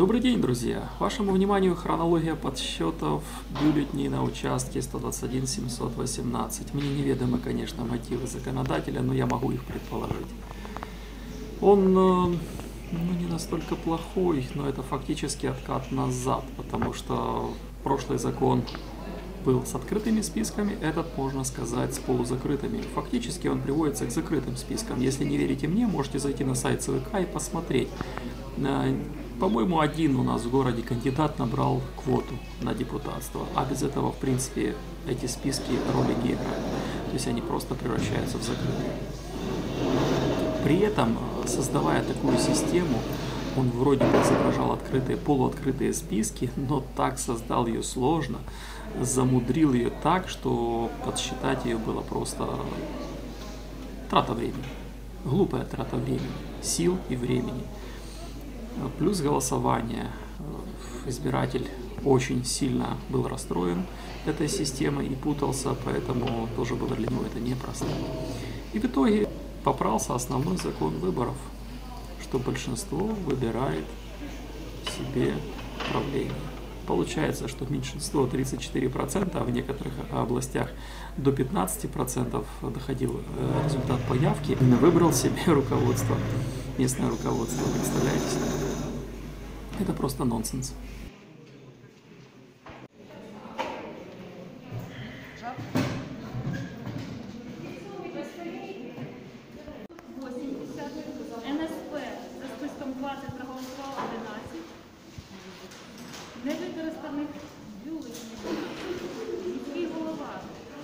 Добрый день, друзья! Вашему вниманию хронология подсчетов бюллетеней на участке 121 718. Мне неведомы, конечно, мотивы законодателя, но я могу их предположить. Он не настолько плохой, но это фактически откат назад, потому что прошлый закон был с открытыми списками, этот, можно сказать, с полузакрытыми. Фактически он приводится к закрытым спискам. Если не верите мне, можете зайти на сайт ЦВК и посмотреть. По-моему, один у нас в городе кандидат набрал квоту на депутатство, а без этого, в принципе, эти списки роли не играют. То есть они просто превращаются в закрытые. При этом, создавая такую систему, он вроде бы изображал открытые, полуоткрытые списки, но так создал ее сложно, замудрил ее так, что подсчитать ее было просто трата времени. Глупая трата времени, сил и времени. Плюс голосование. Избиратель очень сильно был расстроен этой системой и путался, поэтому тоже было для него это непросто. И в итоге попрался основной закон выборов, что большинство выбирает себе правление. Получается, что меньшинство 34%, а в некоторых областях до 15% доходил результат по явке, выбрал себе руководство, местное руководство. Представляете себе? Это просто нонсенс. НСП за списком 20 проголосувало 11. Невикористаних бюлетенів. Міський голова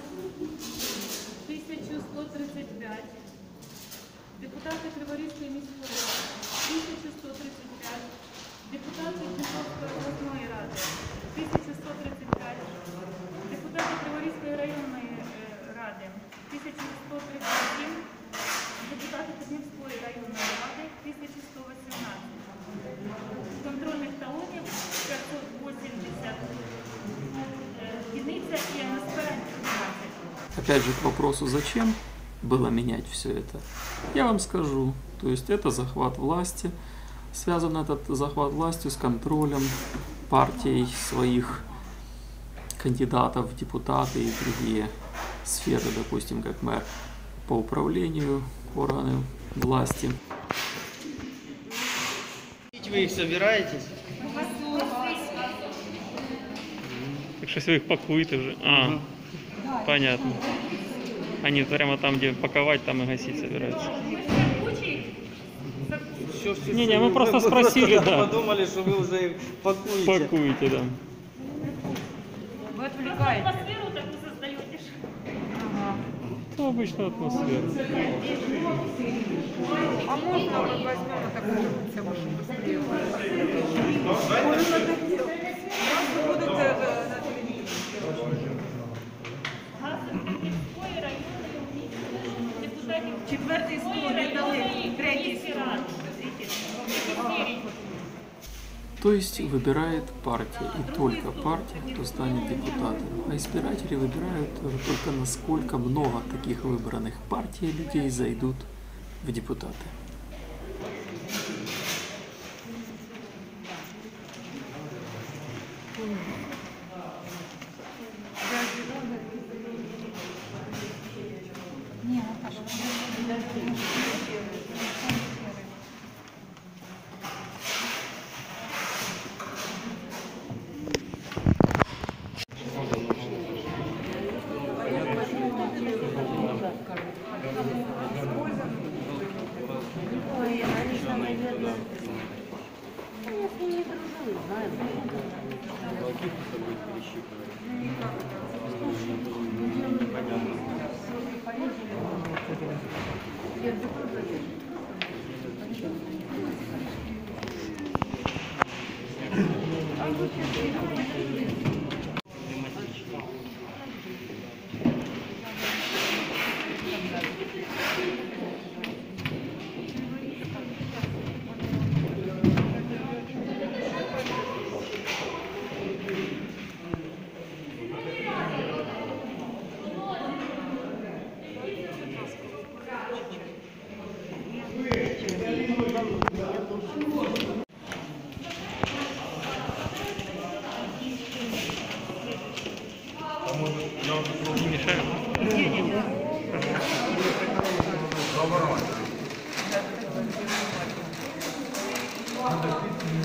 1135. Депутати Криворізької міської ради 1135. Депутати Дніпровської обласної ради 1135. Депутати Криворізької районної ради 1137. Депутати Тернівської районної ради 1118. Контрольних талонів 580. Единица и НСП 12. Опять же к вопросу, зачем было менять все это, я вам скажу. То есть это захват власти. Связан этот захват властью с контролем партий своих кандидатов в депутаты и другие сферы, допустим, как мэр, по управлению органами власти. Вы их собираетесь? Так что вы их пакуете уже. Понятно. Они прямо там, где паковать, там и гасить собираются. Не, мы просто спросили, да. Подумали, что вы уже их пакуете. Пакуете, да. Вы отвлекаете. Атмосферу такую создаете. Ну, обычная атмосфера. А можно мы возьмем вот такую тему, чтобы быстрее? Будут на телевидении. Четвертый стол, третий стол. То есть выбирает партия, и только партия, кто станет депутатом. А избиратели выбирают только насколько много таких выбранных партий людей зайдут в депутаты.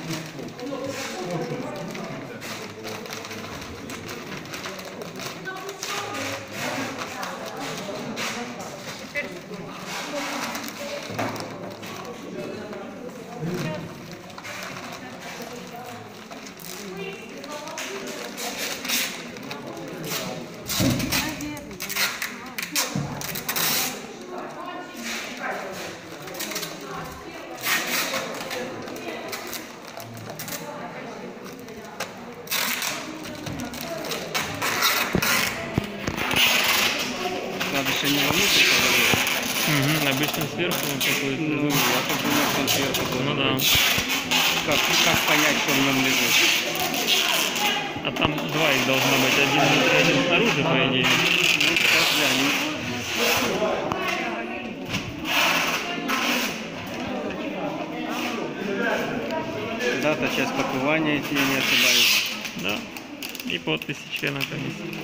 Надо еще не вовнутрь положить. Угу, обычно сверху он какой-то. Ну, я так думал, что он сверху Ну должен да. быть. Как понять, что в нем лежит? А там два их должно быть. Один внутри, один снаружи, по идее. Ну, сейчас глянем. Дата, час пакування, если я не ошибаюсь. Да. И подписи члена комиссии.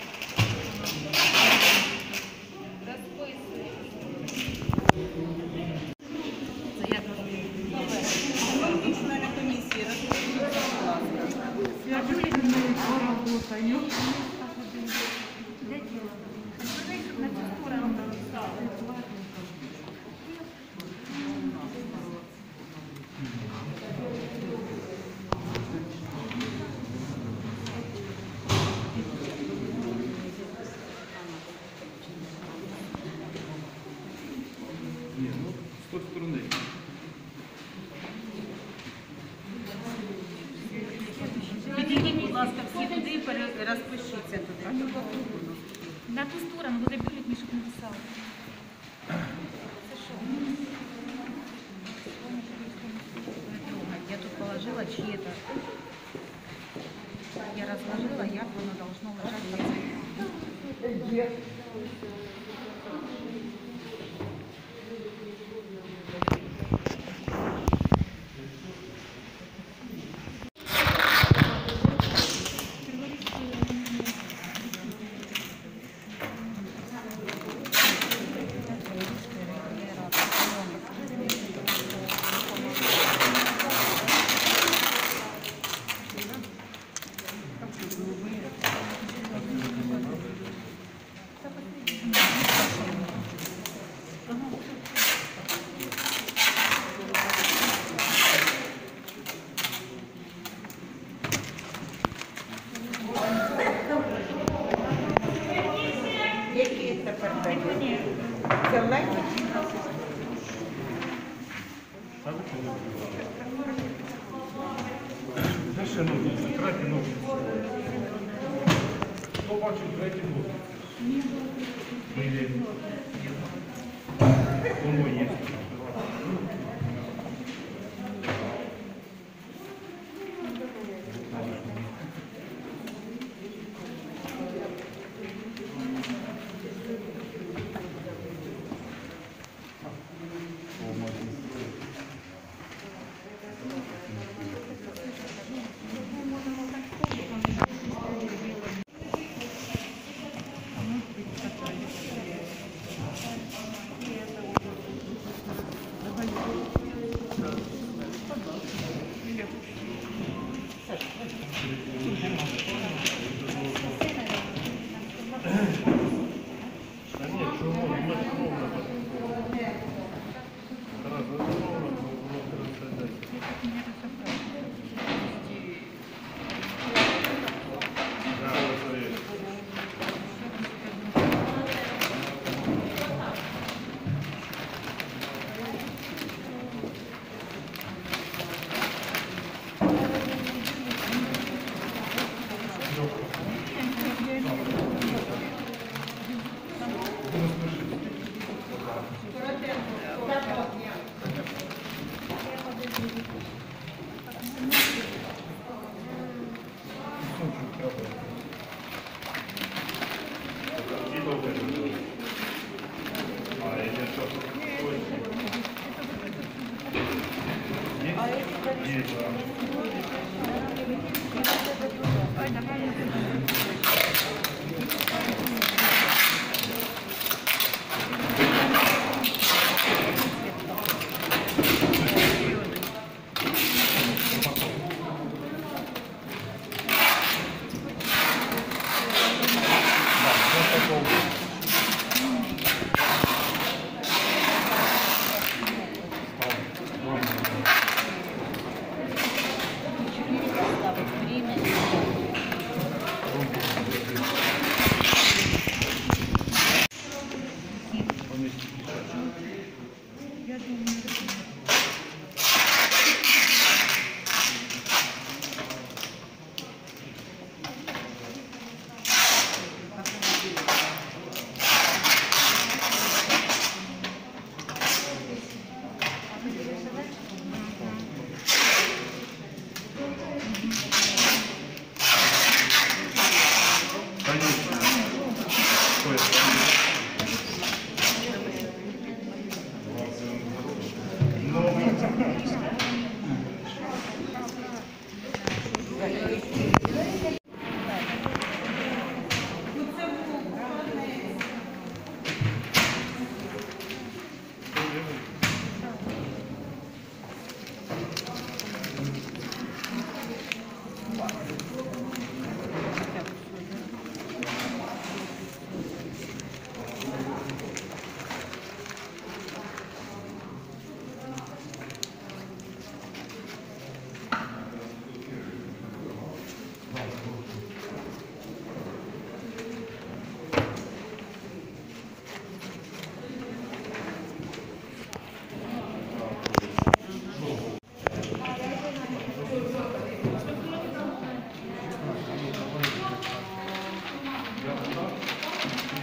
Підійдіть, будь ласка, всі туди і розпишіться тут. На ту сторону, буде бюлет, Міша написав. Це що? Я тут положила чьи-то. Я разложила, як воно должно лежати. Які це передачі? Це легкі? Ще ножниці, третій ножниці. Хто бачив третій ножниці? Воно є.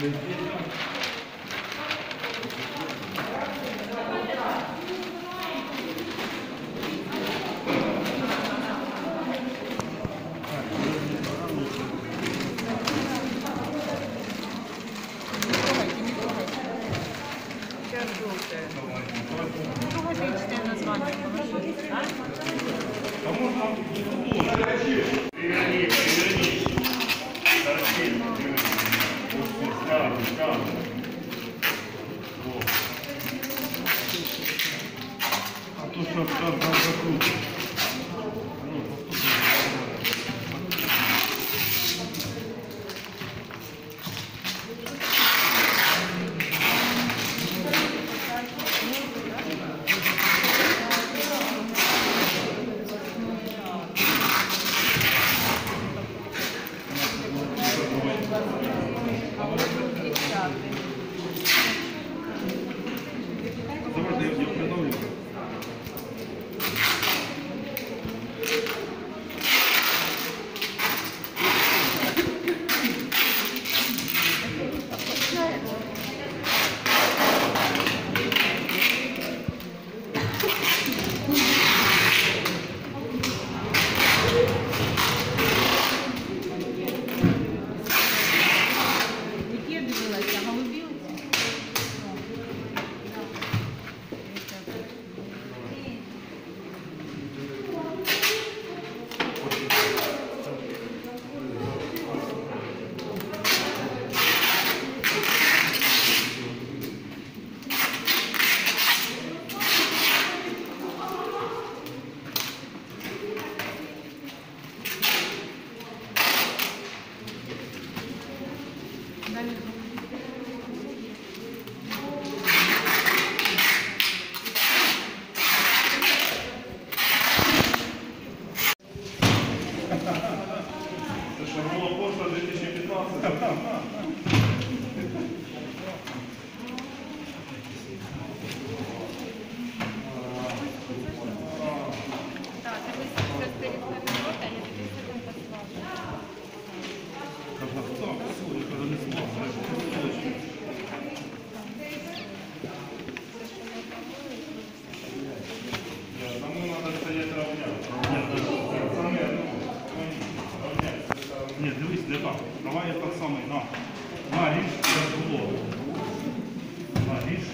Сейчас желтая. Круглогодичное название положили. А то, что там закрутит. Давайте я придавлю. Які дивилася, голубів? Це що було пошта 2015. Так, это сейчас переходит работа, я тебе сегодня послала. Казахстан, ой, это не смог. Тому надо стоять равняться. Ні, дивись, не так. Давай я так само, на ріж, як було. На ріж.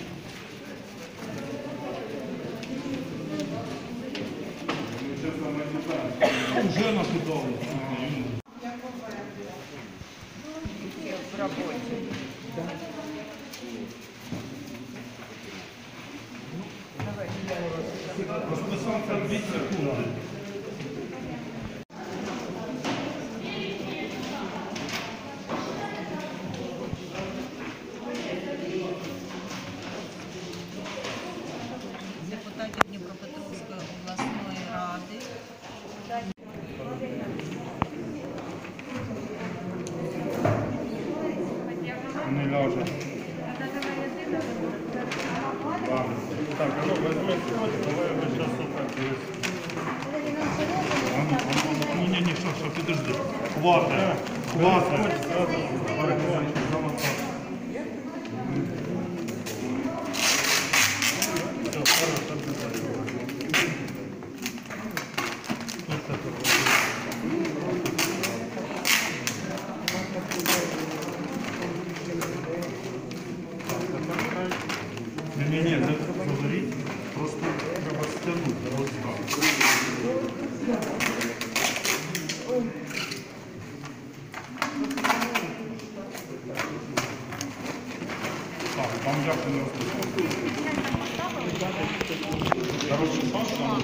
Уже накидали. В роботі. Розписався 2 секунди. Депутатів Дніпропетровської обласної ради. Не ляже. Так, а ну возьми, давай я сейчас сюда. Не, что, подожди. Хватит. Не, говорить, просто треба стянуть до рука. Так, там як не розпочав. Короче, Саша,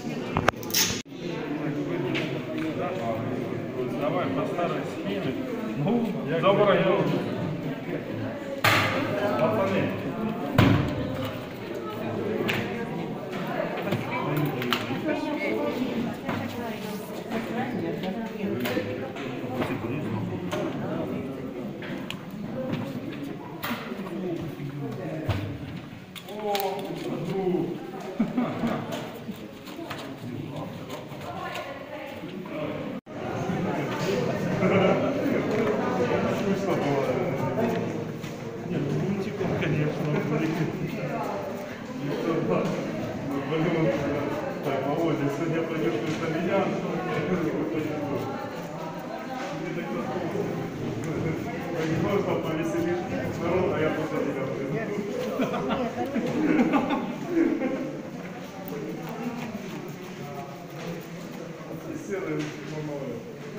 давай по старой схеме. Ну, забороняю. Пацаны. Так, Володя, сегодня пойдешь на меня. Просто повеселишь народ, а я после тебя серый мамой.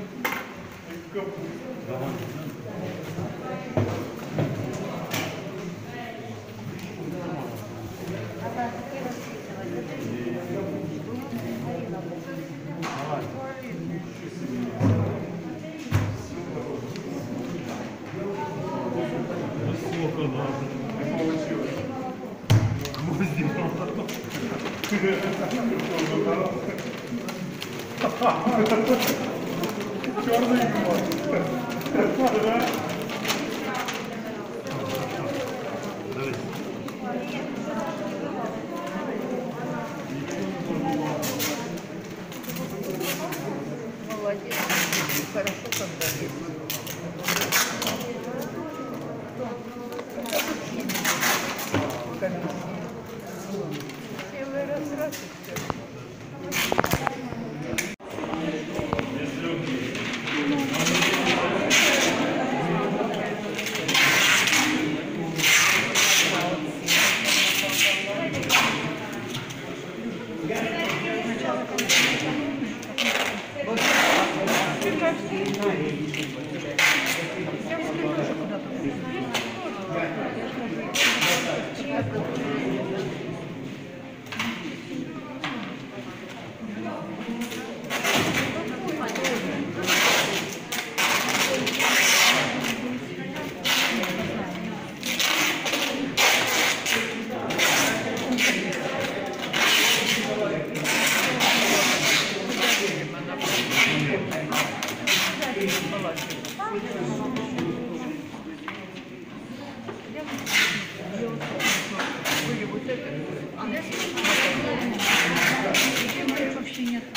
Черный Молодец. Хорошо, когда есть. Первый раз и все. Вообще нет.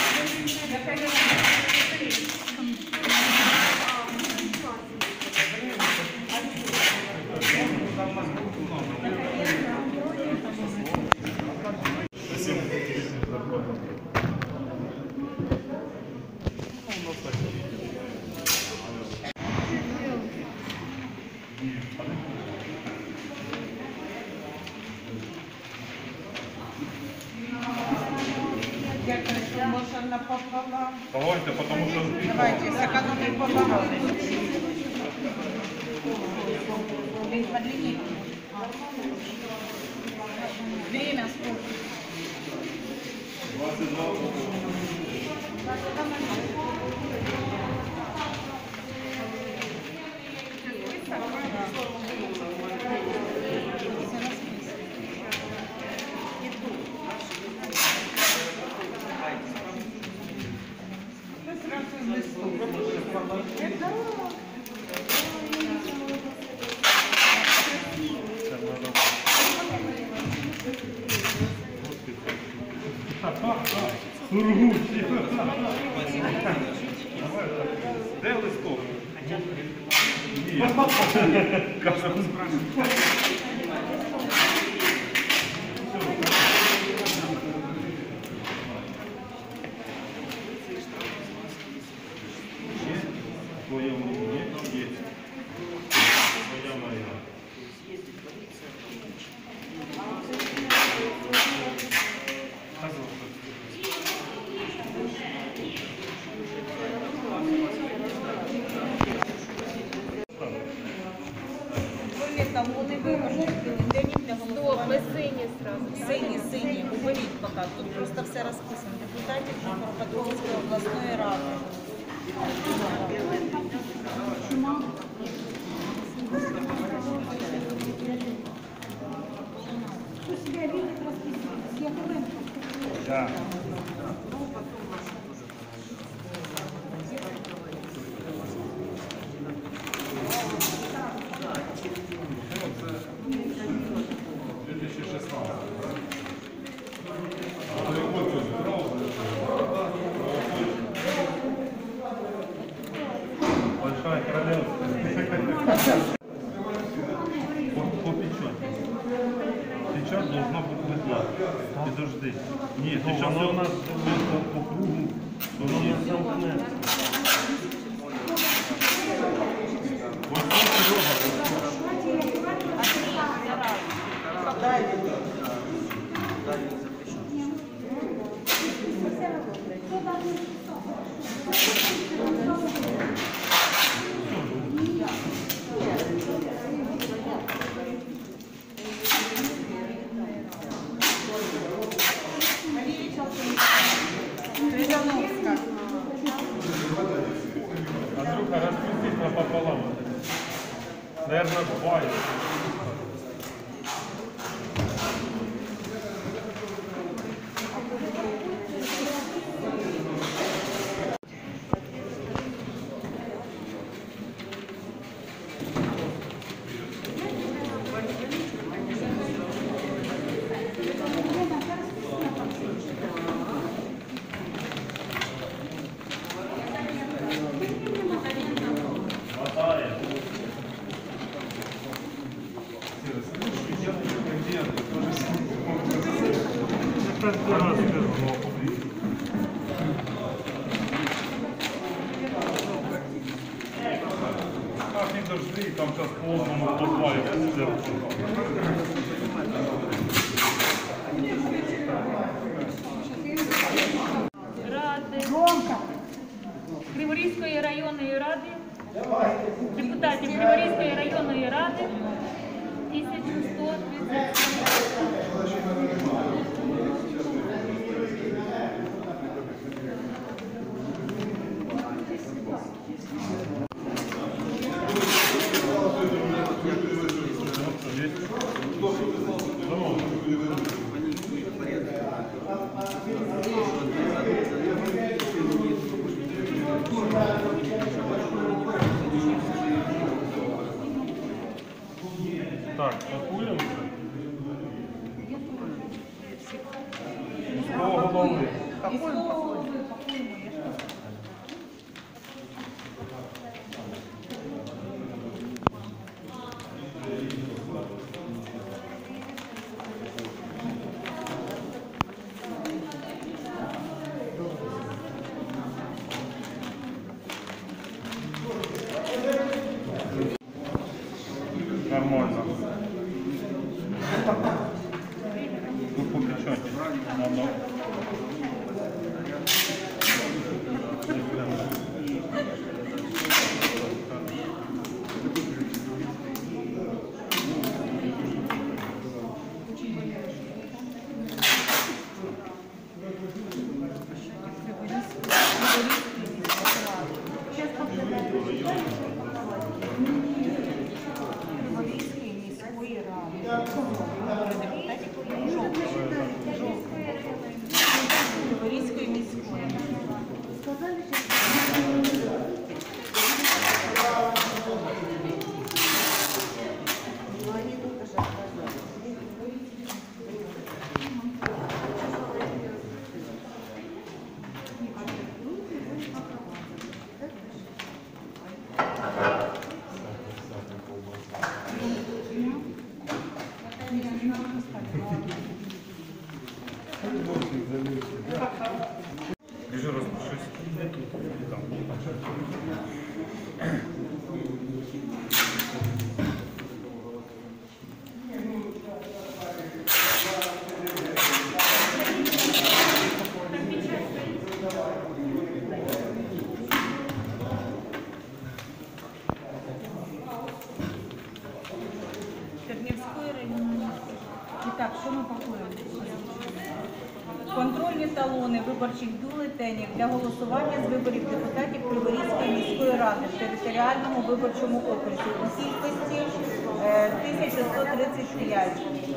Можно пополам. Давайте, потому что... Давайте, сэкономим пополам. Подлиннее. Время сколько? 22. Сургучі. Де листок? Каже, твоя мнение есть. Твоя моя. Там вони виможуть, де ні для голосування. Ми сині зразу. Сині, уберіть поки. Тут просто все розписано. Депутатів Дніпропетровської обласної ради. Да. Большая королевская. По печати. Печать должна быть видна. Подожди. Нет, сейчас у нас по кругу. Воно не замкнеться. Ось тут Андрюха, распустись напополам. Наверное, два. Так, не дожди, там сейчас по-одному подвалится. Ради Криворізької районної ради, депутатів Криворізької районної ради 1130. Так, пакуємо. З кого голови? Нормально. Тут по печати. Надо. Криворізької міської. Біжи, розпишись. Там. Тернівської районної. І так, що ми пакуємо? Контрольні талони виборчих бюлетенів для голосування з виборів депутатів Криворізької міської ради в територіальному виборчому окрузі у кількості 1135.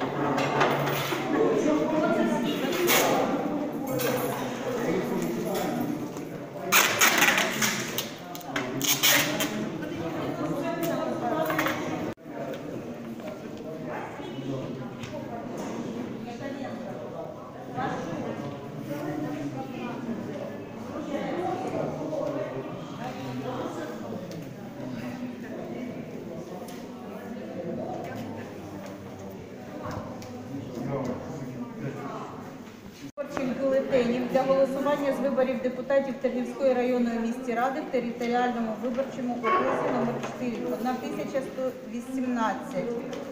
Бюлетенів для голосування з виборів депутатів Тернівської районної міської ради в територіальному виборчому окрузі номер 4 1118.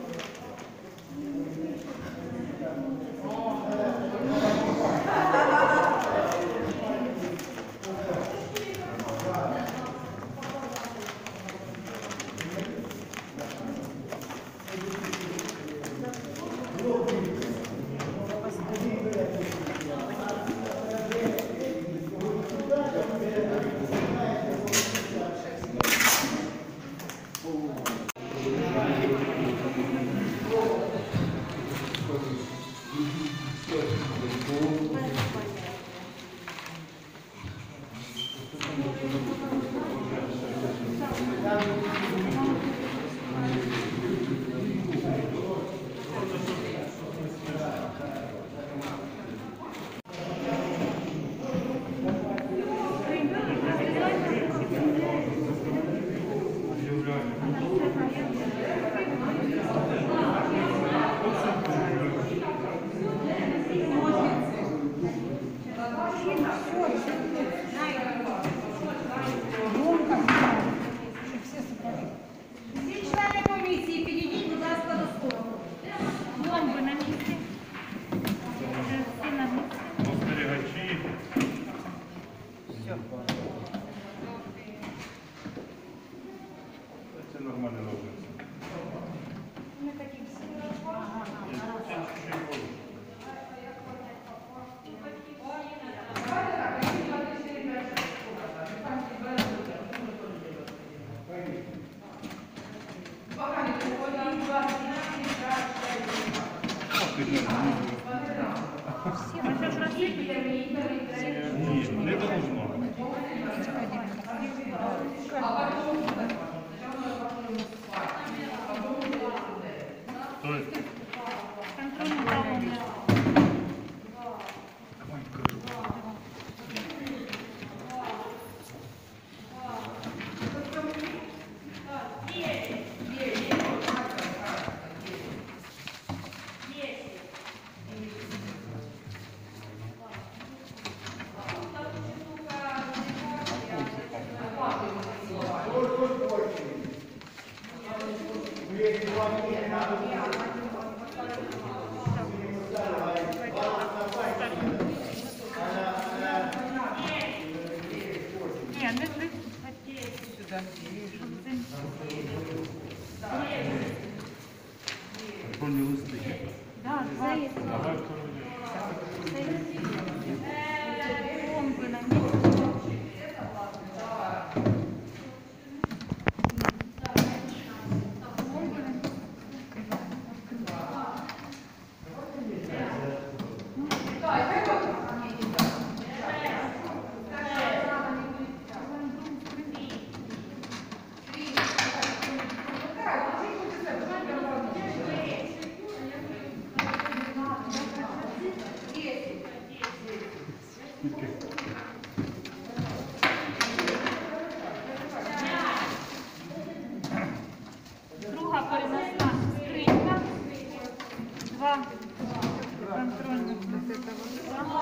Це нормально робиться. Ні, не должно. То есть Контрольный талон. Нет, вы сюда. контрольні листи. Да, два. Давай Бомбы на месте. Друга переносна скринька. Два контрольних вот этого.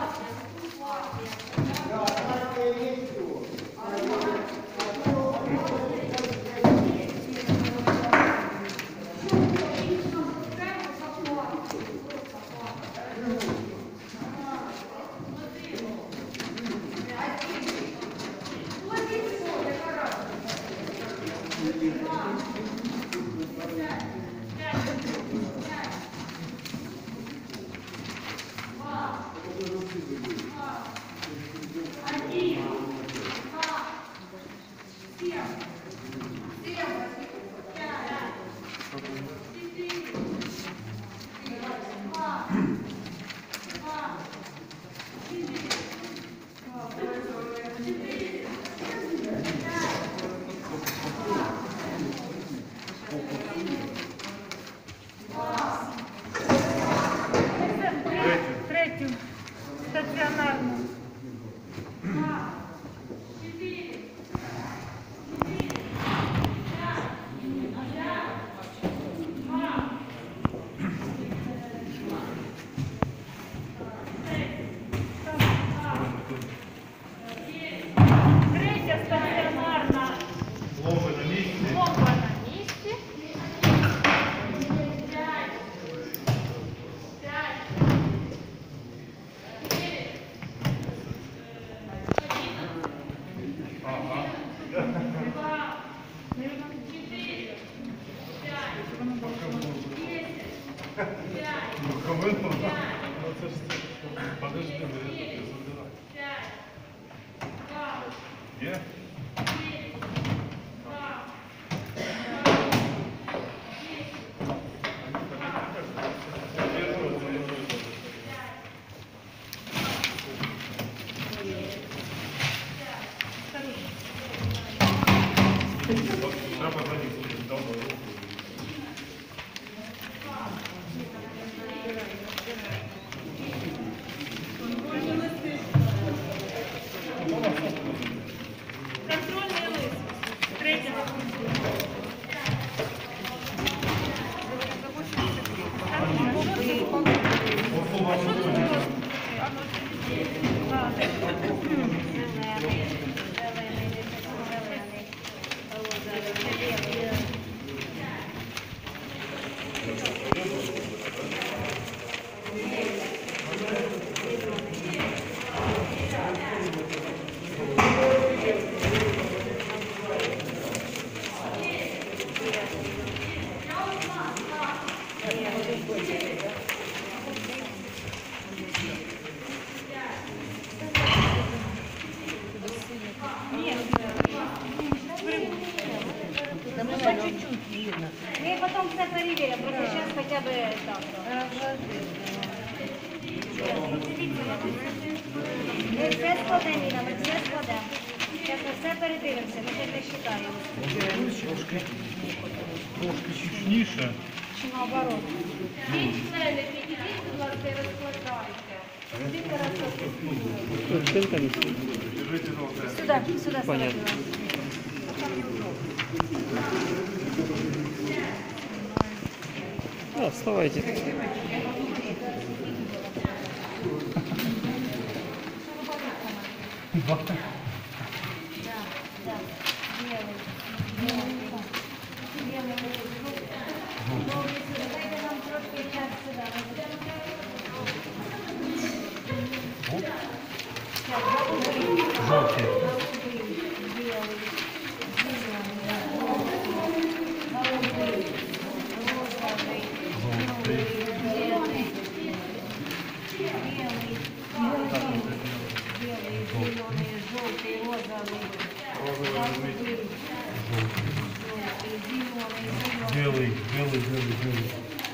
Є? Треба залізти. Добре. Контрольний лист. Третя. Мы потом все проверим, просто сейчас хотя бы так. Ми все складемо, Іра, ми все складемо. Зараз ми все передивимося, ми ще читаємо. Трошки чучніше. Чи наоборот? Оценка Сюда, сюда, Понятно. Да, вставайте. Дайте нам трошки час сюди. Жовтий. Белый, белый, белый, белый.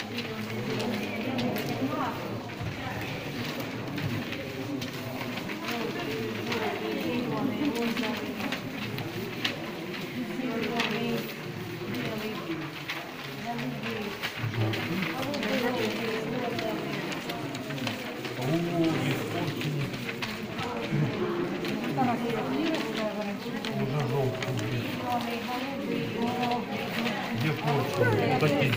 Уже желтый. Где порченый? Такие.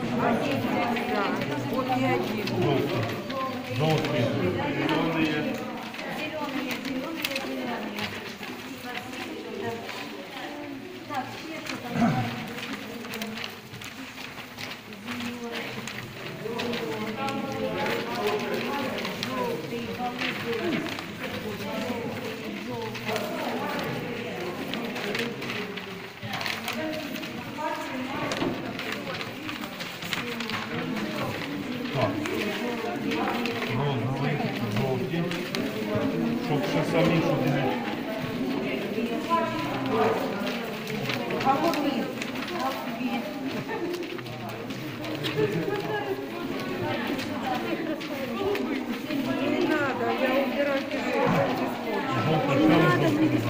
Желтый. Желтый. Зеленые. Так. Розовий, жовті. Щоб ще самі, щоб не... Не надо, я убираю пишу. Жовтий, ще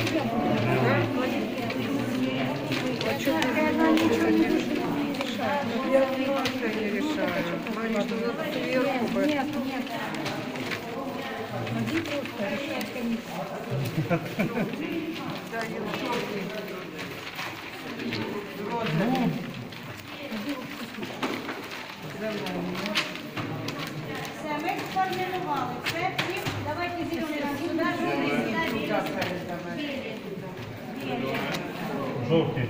А что она ничего не решает? Я вообще не решаю. Они что надо сверху бы. Нет, нет. Один просто решает комиссия. Да, не желтый. Все, ми сформулювали. Це всі. Давайте зелений нам сюди, жовтий сюди, білий. Білий. Жовтий.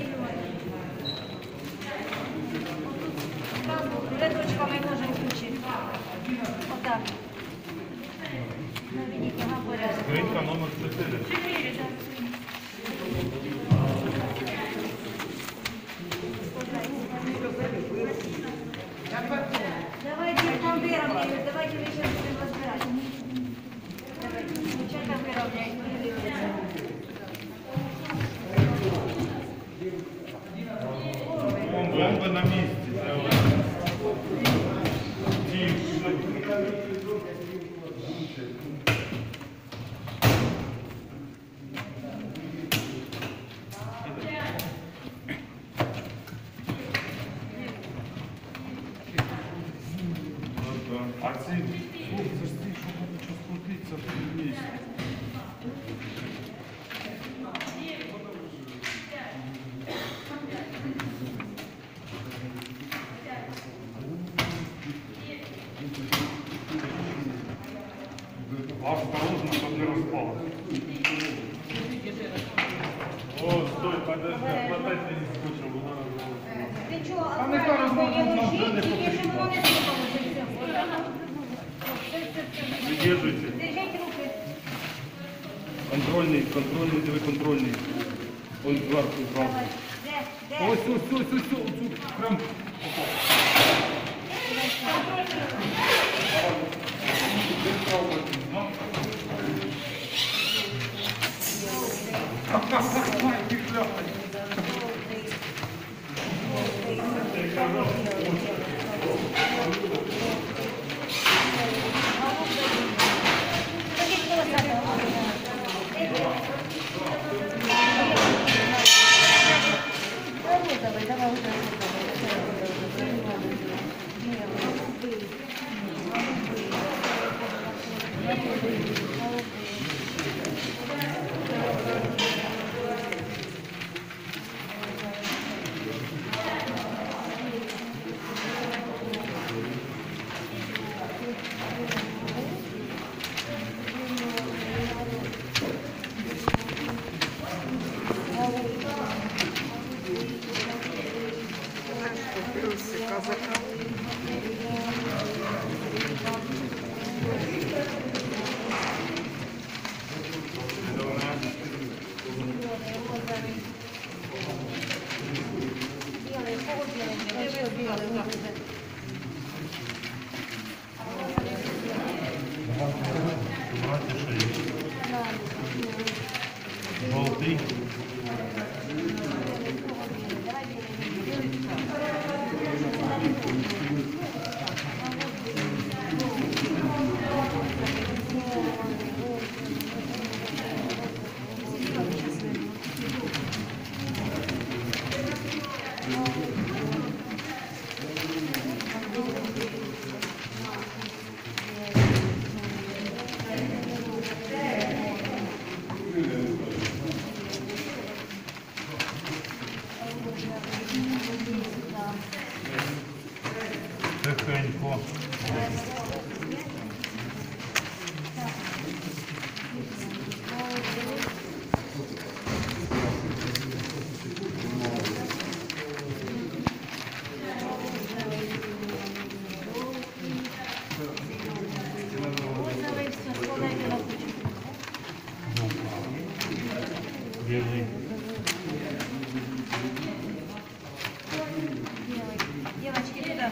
Рядочками можемо включити. Отак. Наведіть, ага, порядок. Скринька номер 4. Давайте там выровняем, давайте вы сейчас будем разбирать. Давайте, девчата выровняем. О, стой, подожди, хватайте не скучно, вона Ти чого, акуратно її лежить, тільки щоб воно не сипалося. Придержуйте. Держіть руки. Контрольний, диви контрольний. Ось зверху, зверху. Де? Ось, прям. Жовтий. Тихенько. Держи. Девочки, туда.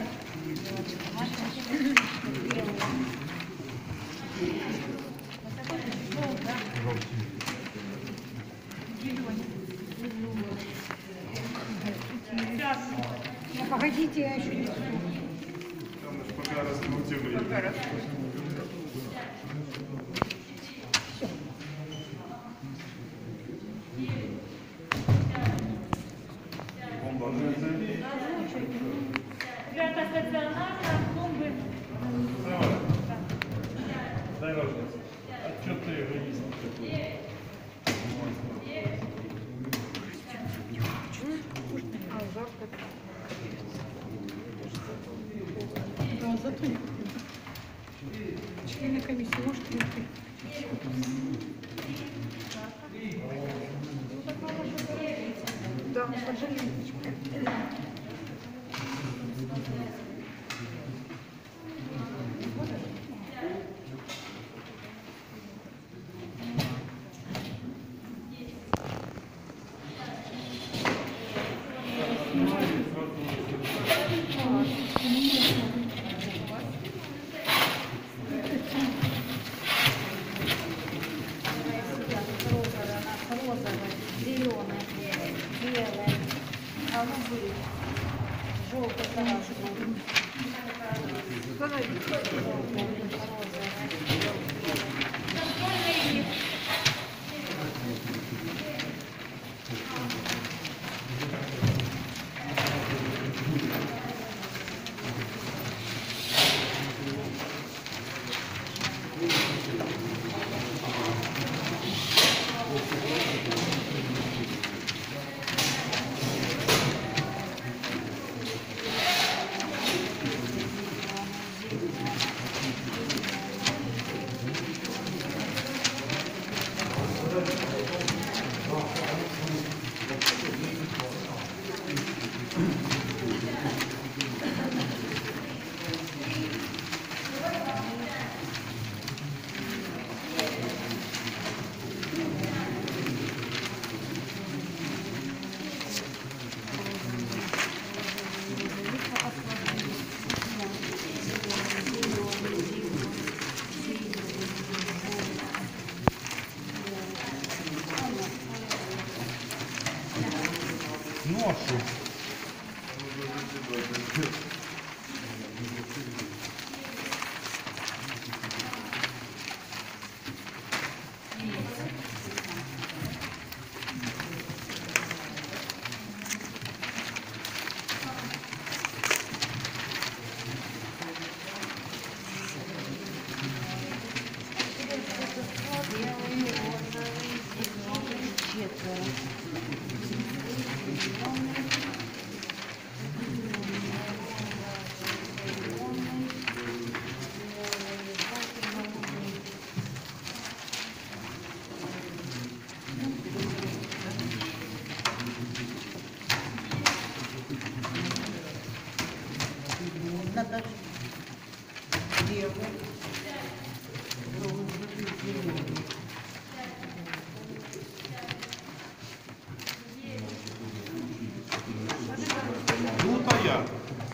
Погодите, я еще не Пока раскрутим. Ребята стационарно, клумбы. Дай ножницы. А что ты эгоист такой? Да, зато члены комиссии, может, прийти. Да, пожалуйста. розовое, зеленое, белое, голубые, желто-красное. Ну а що? Ну, та я.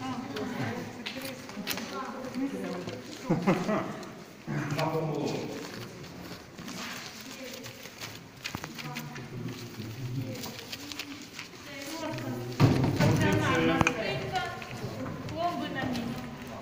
Пломби на місці.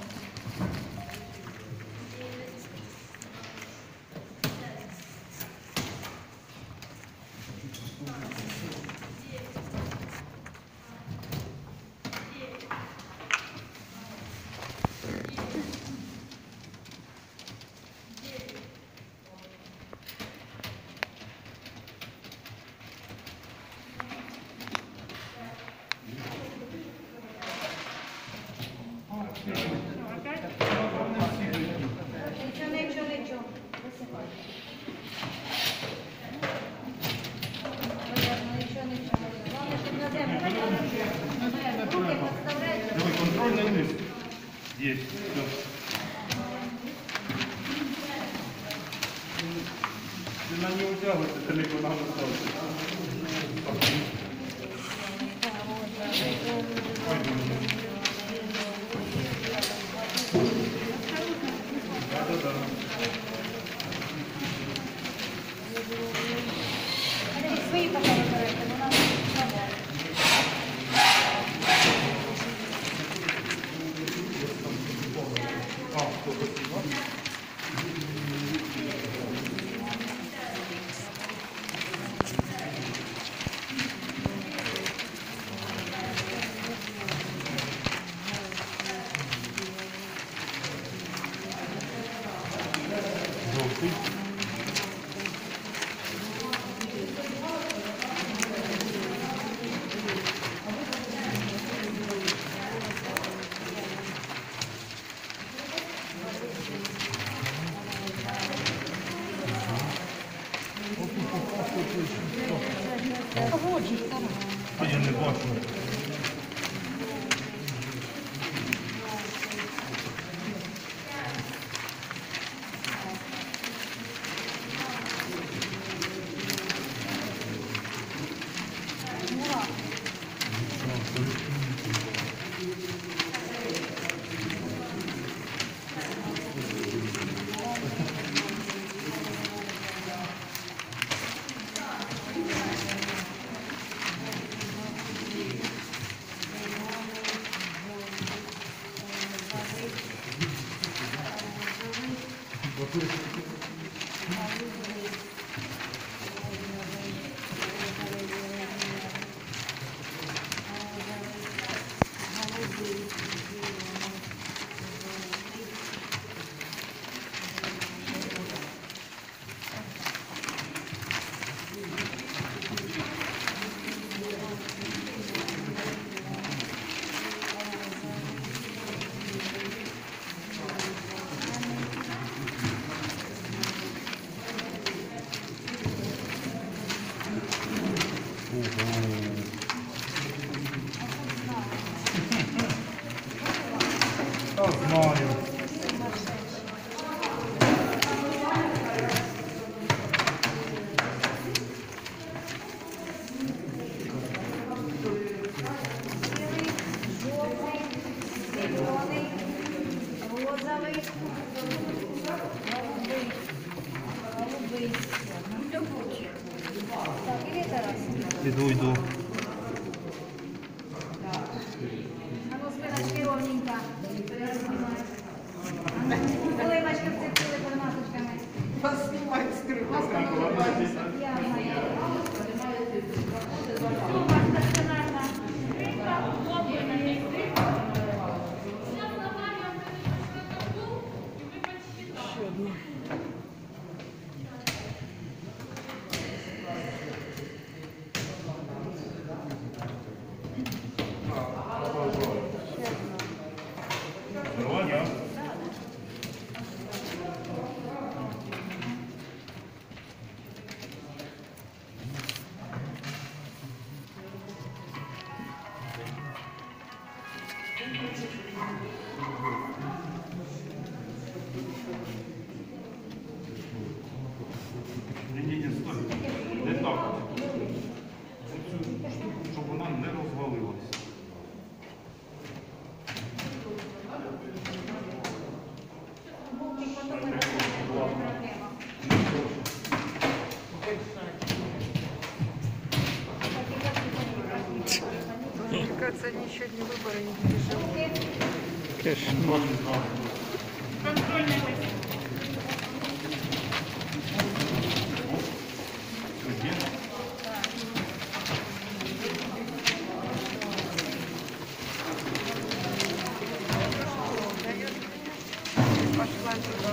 Нічого. Главное, щоб на землю. Руки подставляйте. Давай, контрольный лист. Есть. Все. Ты на не утягивайся, далеко нам осталось. Да-да-да. Свої поки виберете, бо нам не Жовтий. А я не бачу. Та знаю. зелений, розовий, голубий. Так, іди, Тарас. Іду. щоб вона не розвалилася. Мне кажется, они еще не выборы не переживут. Кошмар. Контрольная комиссия. Пошла туда.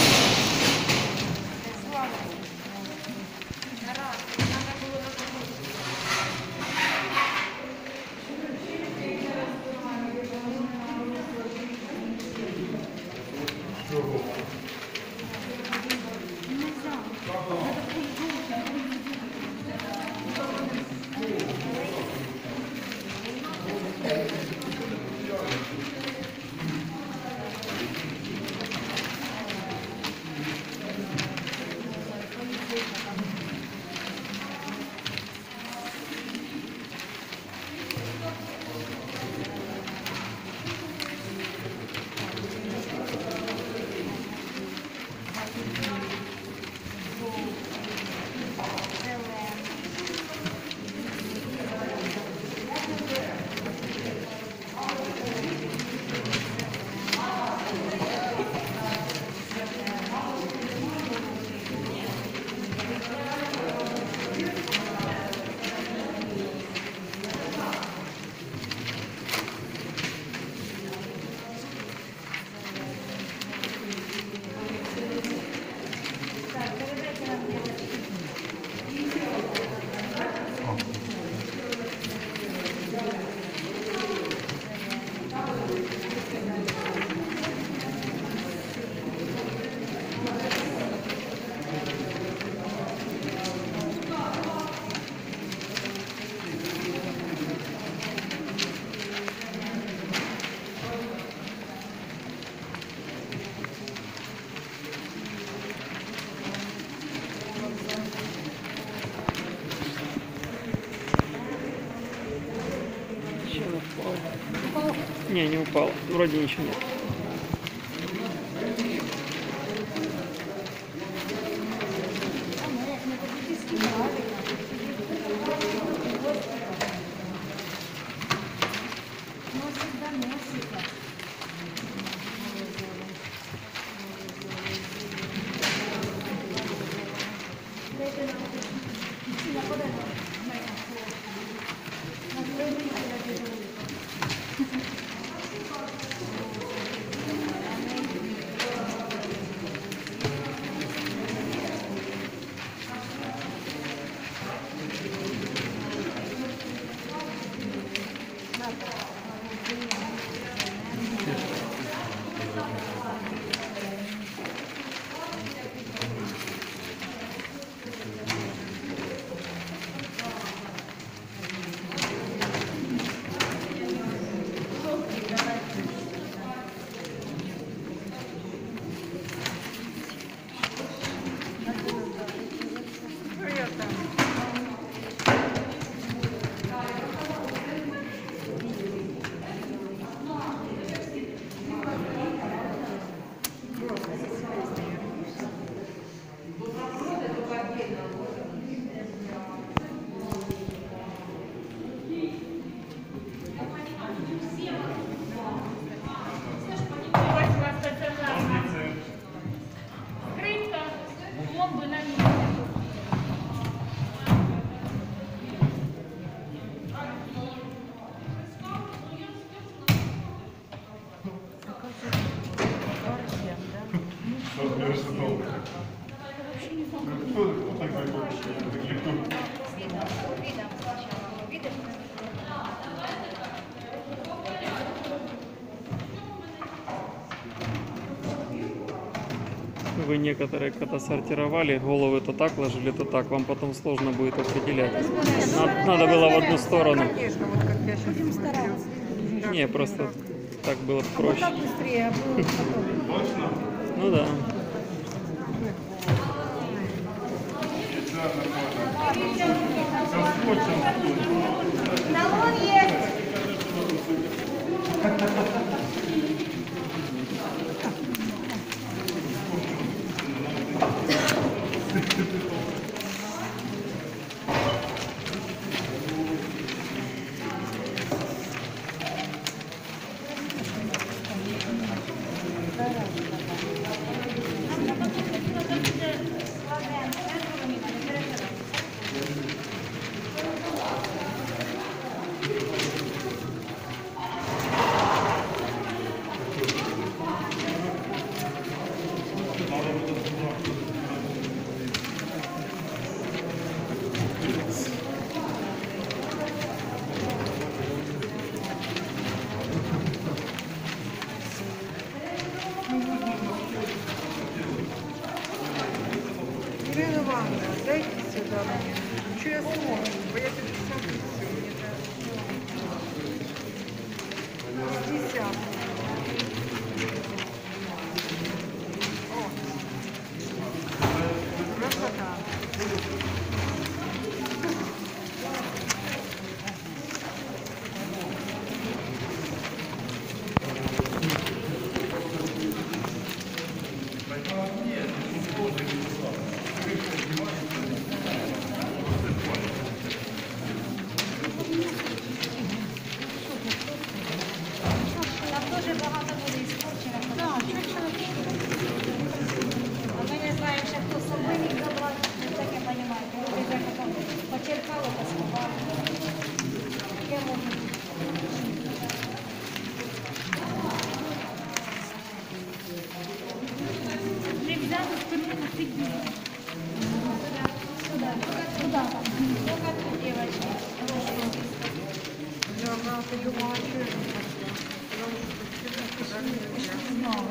Не, не упал. Вроде ничего нет. Скрипка, пломбы на месте. Вы некоторые когда сортировали, головы то так ложили, то так. Вам потом сложно будет определять. Надо было в одну сторону. Конечно, вот как я сейчас Не, просто так было проще. быстрее, а было потом. Ну да. Це нормально. Талон есть. Ирина Ивановна, дайте сюда мне. Что я смотрю? Бо я тебе смотрю, все, мне так. 50. О. Красота. Там дуже багато буде іспорчено. А ми не знаємо, ще хто собиник забрав, так я розумію. Ви як там почерпали, посховали. Я можу. Не взяли спину на сидіння. Сюда. Только тут, девочки. Я она подумала, что я не пошла. Потому что не знала.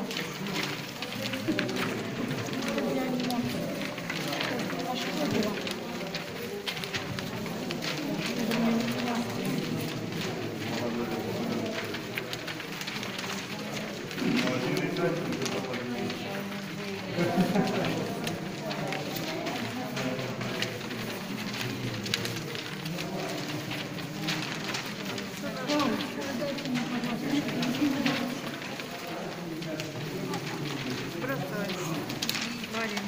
Бросай. Марин.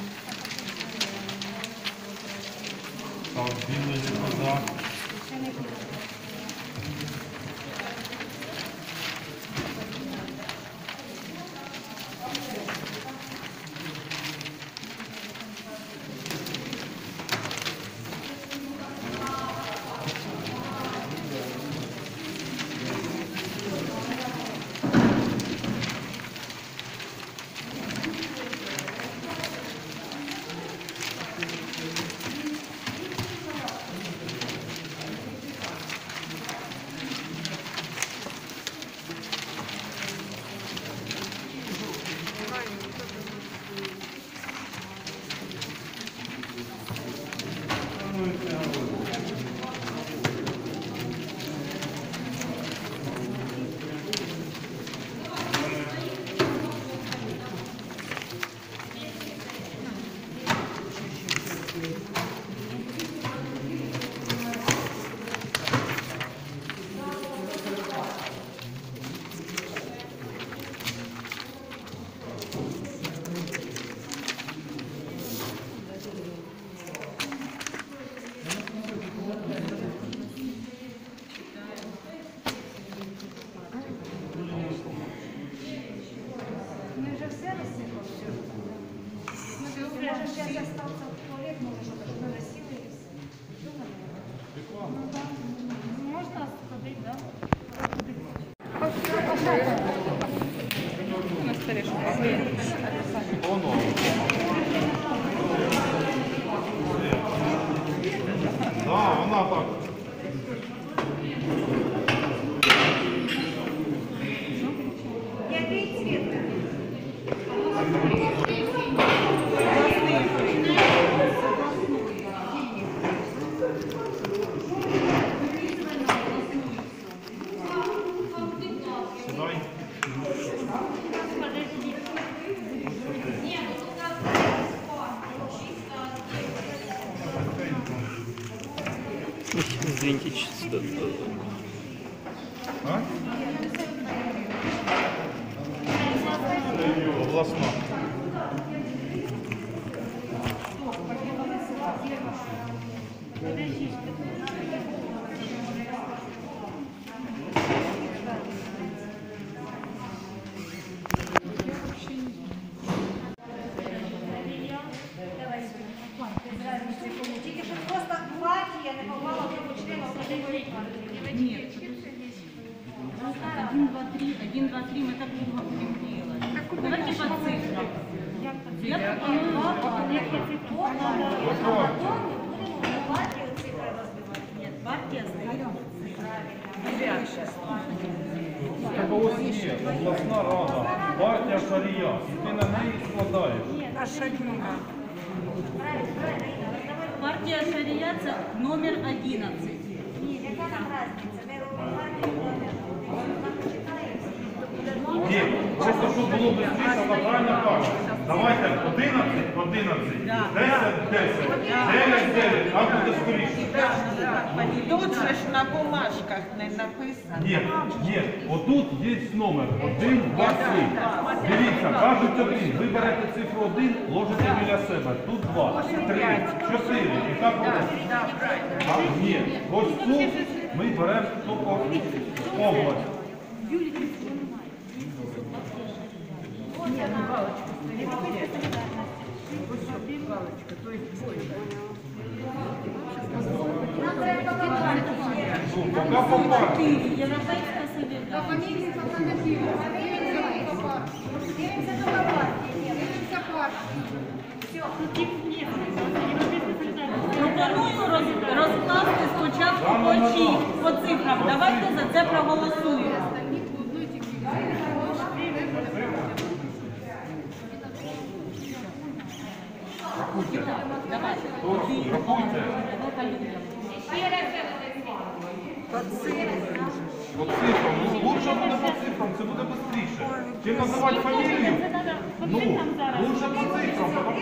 Там білий вода. Мы уже все рассыпали. Может, сейчас остался в туалет, может, что-то рассилились. Ну, да. Можна сходити, да? На столе что Воно. Да, вона так. Який цвет? Сідай. Извините, чисто. А? Областна. Тільки щоб просто партія не попала до членів категорії. Нет. 1, 2, 3, 1, 2, 3, мы так долго будем делать. Давайте по цифрам. Я пропоную Партію цифри розбивати. Ні, партія стає. Такого є, обласна рада, партія Шарія. І ти на неї складаєш. партия Шария це номер 11. Ні, яка нам різниця? Ми робимо партію, вона почитає. Ні, просто щоб було швидше, вона правильно каже. Давайте 11, 11, 10, 10, 9, 9, а буде скоріше. Тут же ж на бумажках не написано. Ні, ні, отут є номер 1, 2, 3. Дивіться, кажуть 1, ви берете цифру 1, ложите біля себе. Тут 2, 3, 4. І так буде. А, ні, ось тут ми беремо тільки область. Ну, пока по партії. Європейська солідарність. Пропоную розкласти спочатку по цифрам. Давайте за це проголосуємо. Давай. Рахуйте. По цифрам. Ну, лучше буде по цифрам, це буде швидше. Чим називати фамілію? Ну, лучше по цифрам.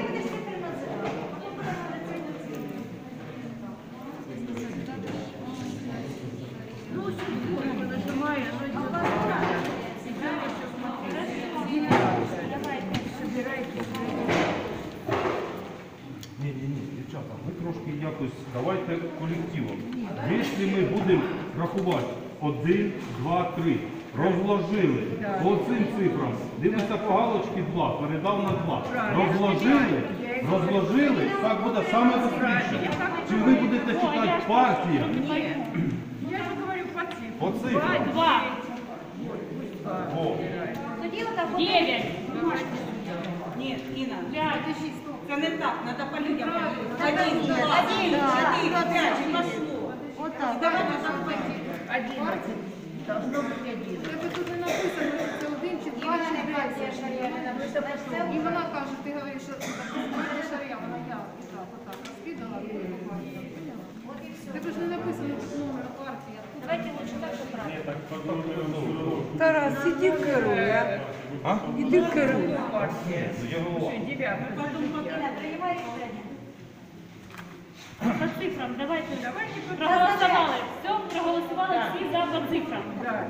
Ні, дівчата, ви трошки якось давайте колективом. Якщо ми будемо рахувати 1, 2, 3, розложили по цим цифрам, дивимося по галочці 2, передав на 2. Розложили, так буде саме швидше. Чи ви будете читати партія? Я же говорю по цифрам. По цифрам. 2, О. Тоді отак 9, Ні, Інна, 5, це не так, треба по людям. 1, 2, 3, 4, 5, і пошло. Давайте так пойти. 11. Должно бути 11. Тебе тут не написано, що це 1 чи 2 чи 5. І вона каже, ти говориш, що це шарія, вона я отак розкидала. Тебе ж не написано номер партії. Давайте лучше так, що правильно. Тарас, іди керуй, А? іди керуй. Я голова. Іна, приймай рішення. по цифрам, давайте. Проголосували. Все, проголосували всі за по цифрам.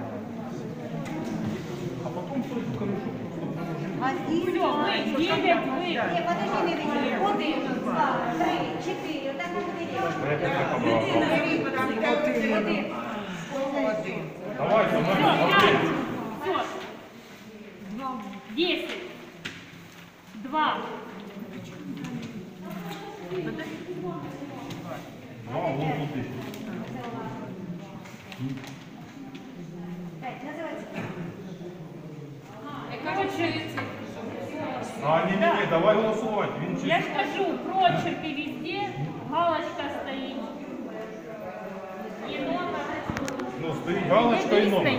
А потім только хорошо просто Все, ви, 9, ви. Ні, подожди, не виділи. 1, 2, 3, 4. Отак ми будемо. Один. Давайте, Все, 5, все. 10, 2, вон туди. А, ні, давай голосувати. Він я чи... ж кажу, прочерки везде, галочка стоит. И номер. Ну, стоїть галочка і номер.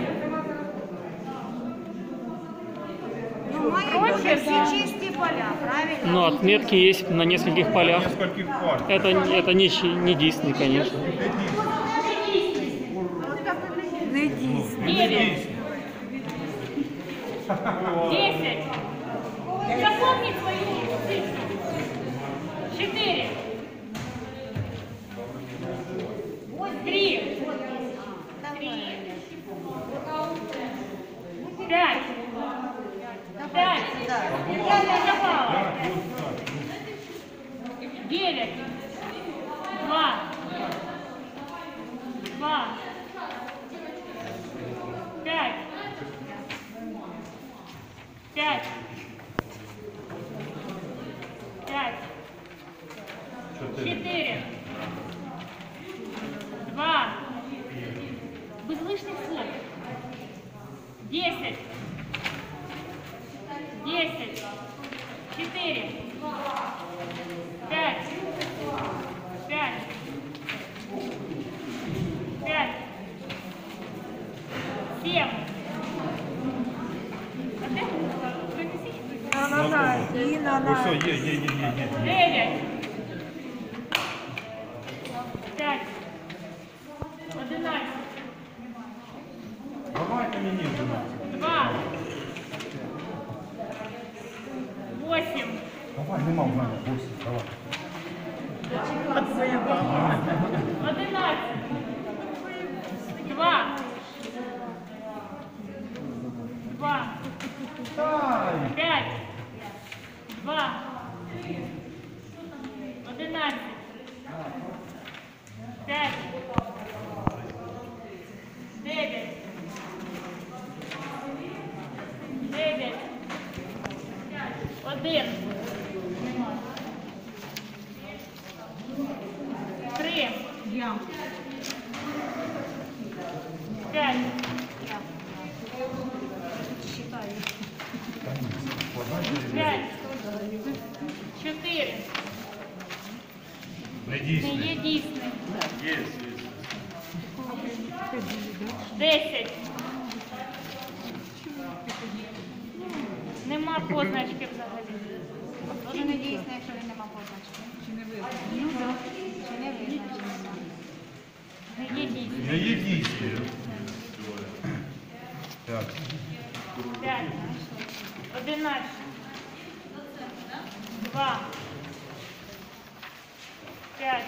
Прочерки. Всі чисті поля, правильно? Но отметки есть на нескольких полях. Нескольких партій. Это не действенный, конечно. Не дійсно. 9, 10. Запомни свою цифру. 4. 8. Ну все, є. 9. 5. 11. Давайте мені 11. 2. 8. Давай, нема в мене 8, давай. 11. 2. 2. 5. 2. 11. 5. 9. 9. 1. 3. 5. 5. 4. Не Не дійсний. є дійсний. Є. 10. Нема позначки взагалі. Може не дійсно, якщо він нема позначки. Чи не визначений? Чи не визначений? Не є дійсний. Не є дійсний. Так. 5. 11. 2. 5.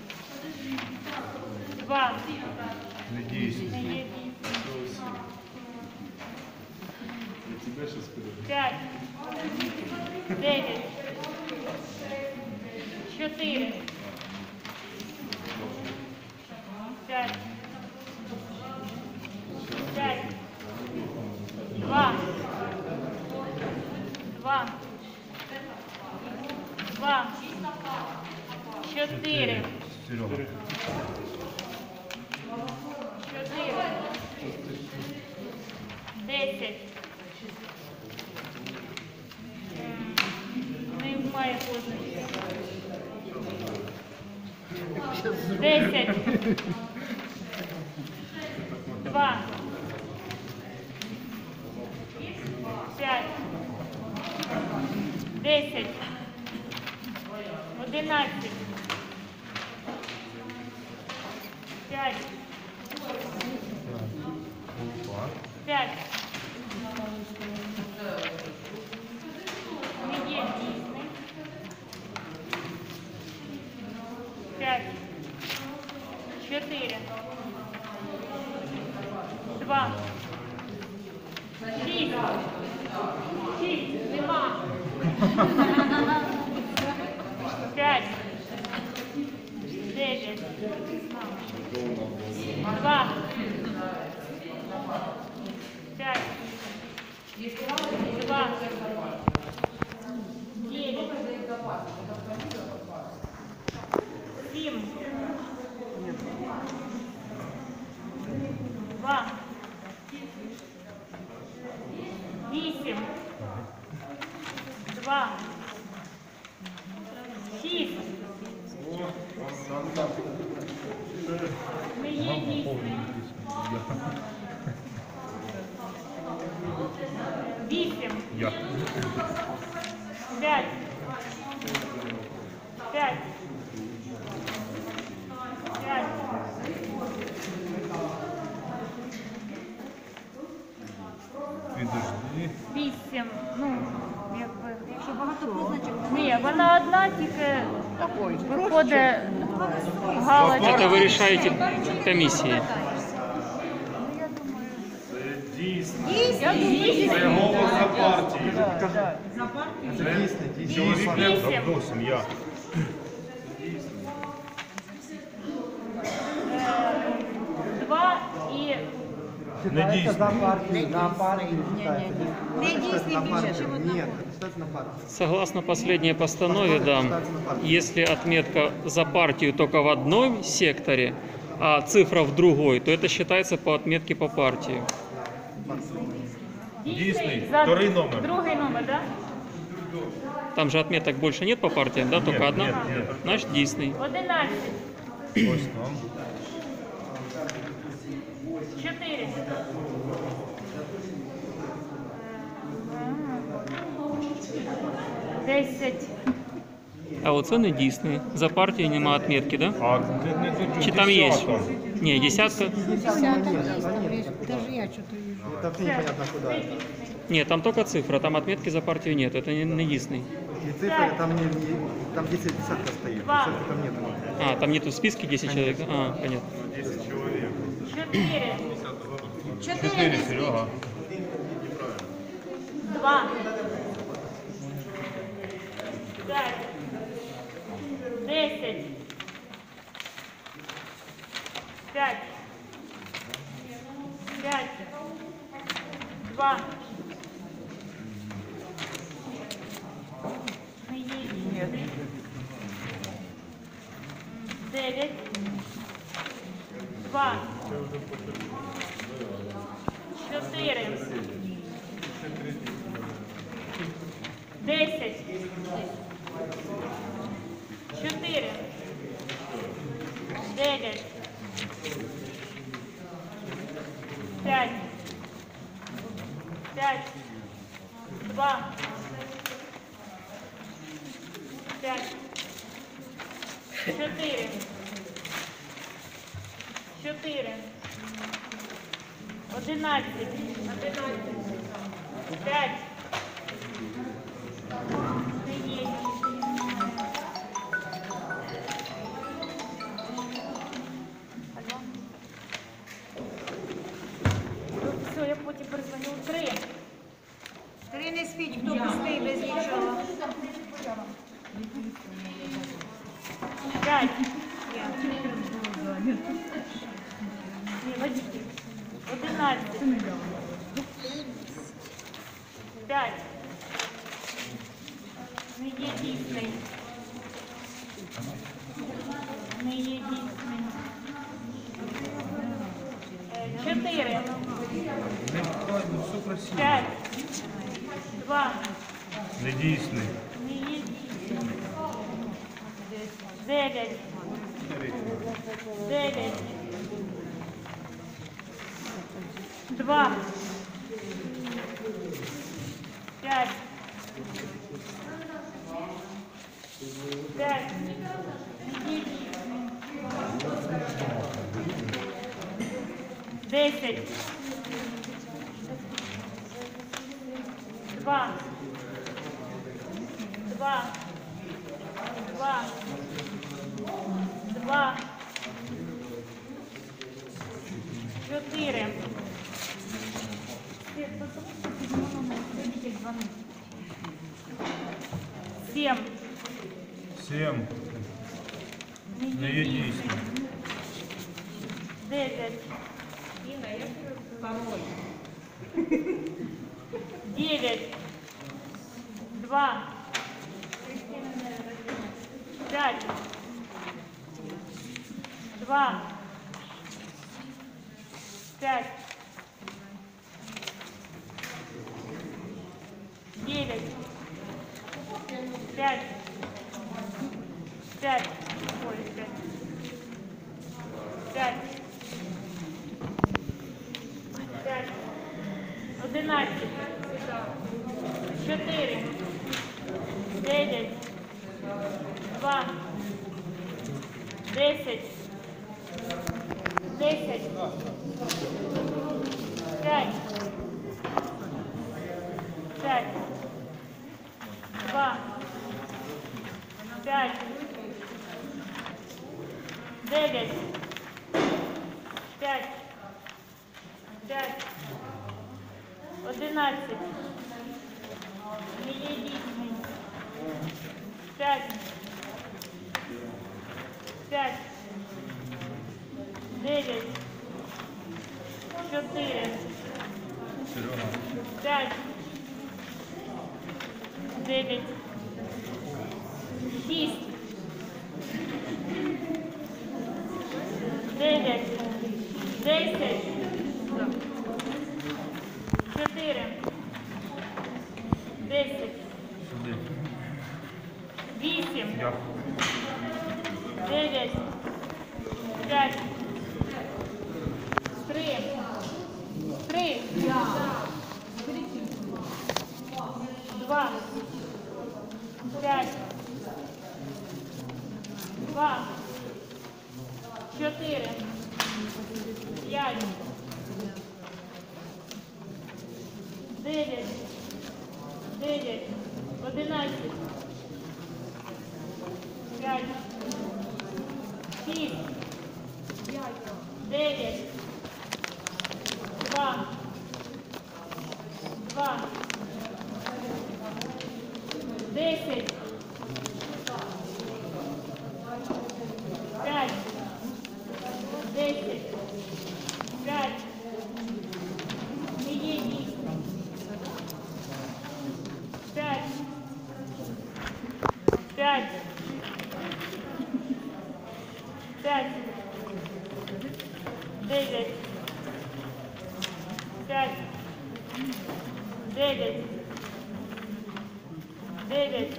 2. Не дійсний. Не є дійсний. 5. 9. 4. 5. 5. 2. 2. 2. 4. Серега. 4. Десять. Немає позначки. 10. 2. 5. 10. 11. 5. 5. Не є дійсний. 5. 4. 2. 6. 6. Нема. 5. 9. 2. 5. 2. 9. 7. 2. 8. 2. 6. Не є дійсний. 8. Я. 5. 5. 5. Підожди. 8. Ну, якби. Якщо багато позначок, Ні, вона одна, тільки виходить галочка. Это вы решаете комиссии. Я думаю, Це голос за партію. За партію. Це чоловік не 8. я. 2 і Не дійсний. Не дійсний більше. Нет, это считается на партию. Согласно последней постанове, да, если отметка за партию только в одном секторе, а цифра в другой, то это считается по отметке по партии. Дійсний. за Вторий номер. другий номер, так? Там же отметок больше нет по партиям, да, только одна? нет. Значит, дійсний. 11. Ось там. 4. 10. А оце не дійсний. За партією нема отметки, да? А не Чи там є? Ні, десятка. Даже я что-то вижу. Там непонятно куда. Ні, там тільки цифра, там отметки за партію нет. Это не дійсний. И цифры там там 10 десятка стоит. Два. Десятки там нету. А, там нету в списке 10 человек? А, понятно. 4. 4, Серега. 2. 5. 10. 5. 5. 2. Нет. 9. 2. 4. 10. 4. 9. 5. 5. 2. 5. 4. 4. 11. 5. Все, я потім перезвоню. 3. 3 не спіть, хто пустий без нічого. 5. Ні, водитель. 11. 5. Не є дійсний. Не є дійсний. 4. 5. 2. Недійсний. Не є дійсний. 9. 9. 2. 5. 5. 10. 2. 2. 2. 2. 4. 7. 7. Не є дійсний. 9. 9. 2. 5. 2. 5. 9. 5. 5. Ой, 5. 5. 5. 11. 4. 9. 2. 10. 10. 5. 5. 2. 5. 9. 5. 5. 11. Не є дійсний. 5. 5. 9. 4. 5. 9. 6. 9. 10. 4. 10. 8. 9. 5. 3. 3. 4, 5, 9, 11, 5, 6, 9, 2, 10, 5, 10, 5, не їдіть, 5, 5, 5, 9, 5, 9, 9,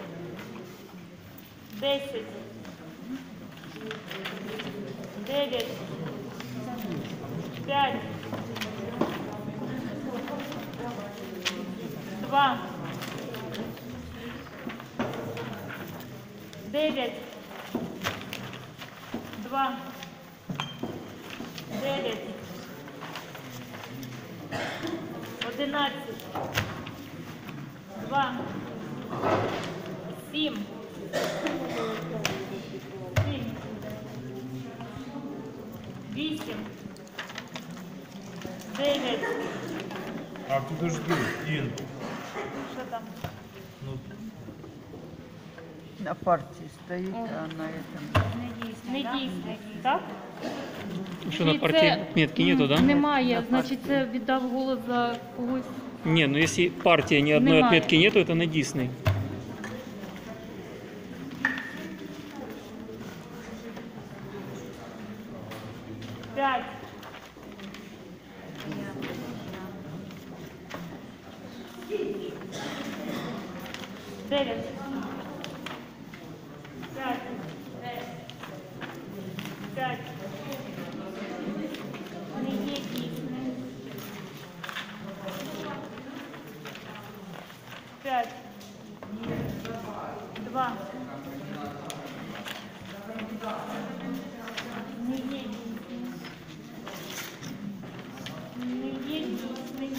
10, 9, 5, 2, 9, 2, 9, 11, 2, 7, 8, 9. А подожди, Ін. Що там? На партии стоит, а на этом... Не дійсний, так? Что на І партии це, отметки нету, да? Немає, значить це віддав голос за когось. Не, ну если партии ни одной Немає. отметки нету, это не дійсний. П'ять. 9. 5. 5. Не є дійсним. 5. 2. Не є дійсним. Не є дійсним.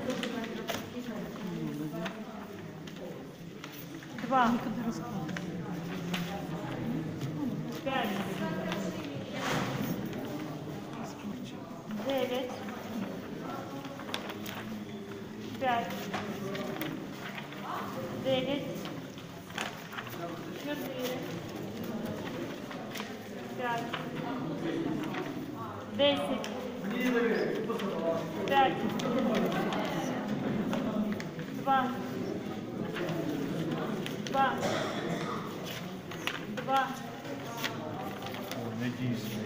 2. 5. 9. 5. 9. 4. 5. 10. 5. 2. 2. 2. Не дійсно.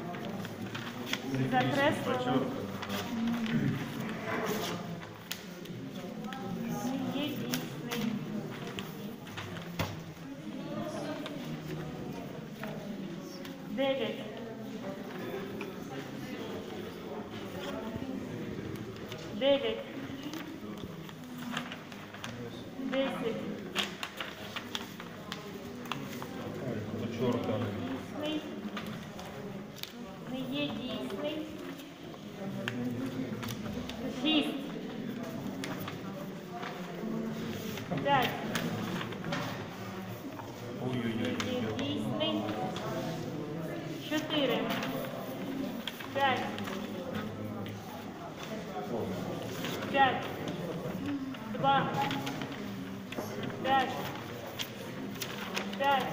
Закреслено. Не є дійсний. 9. 9. 10. До чорта. Дійсний. Не є дійсний. 6. 5. Ой-ой-ой. Не є дійсний. 4. 5. 5. 2. 5. 5.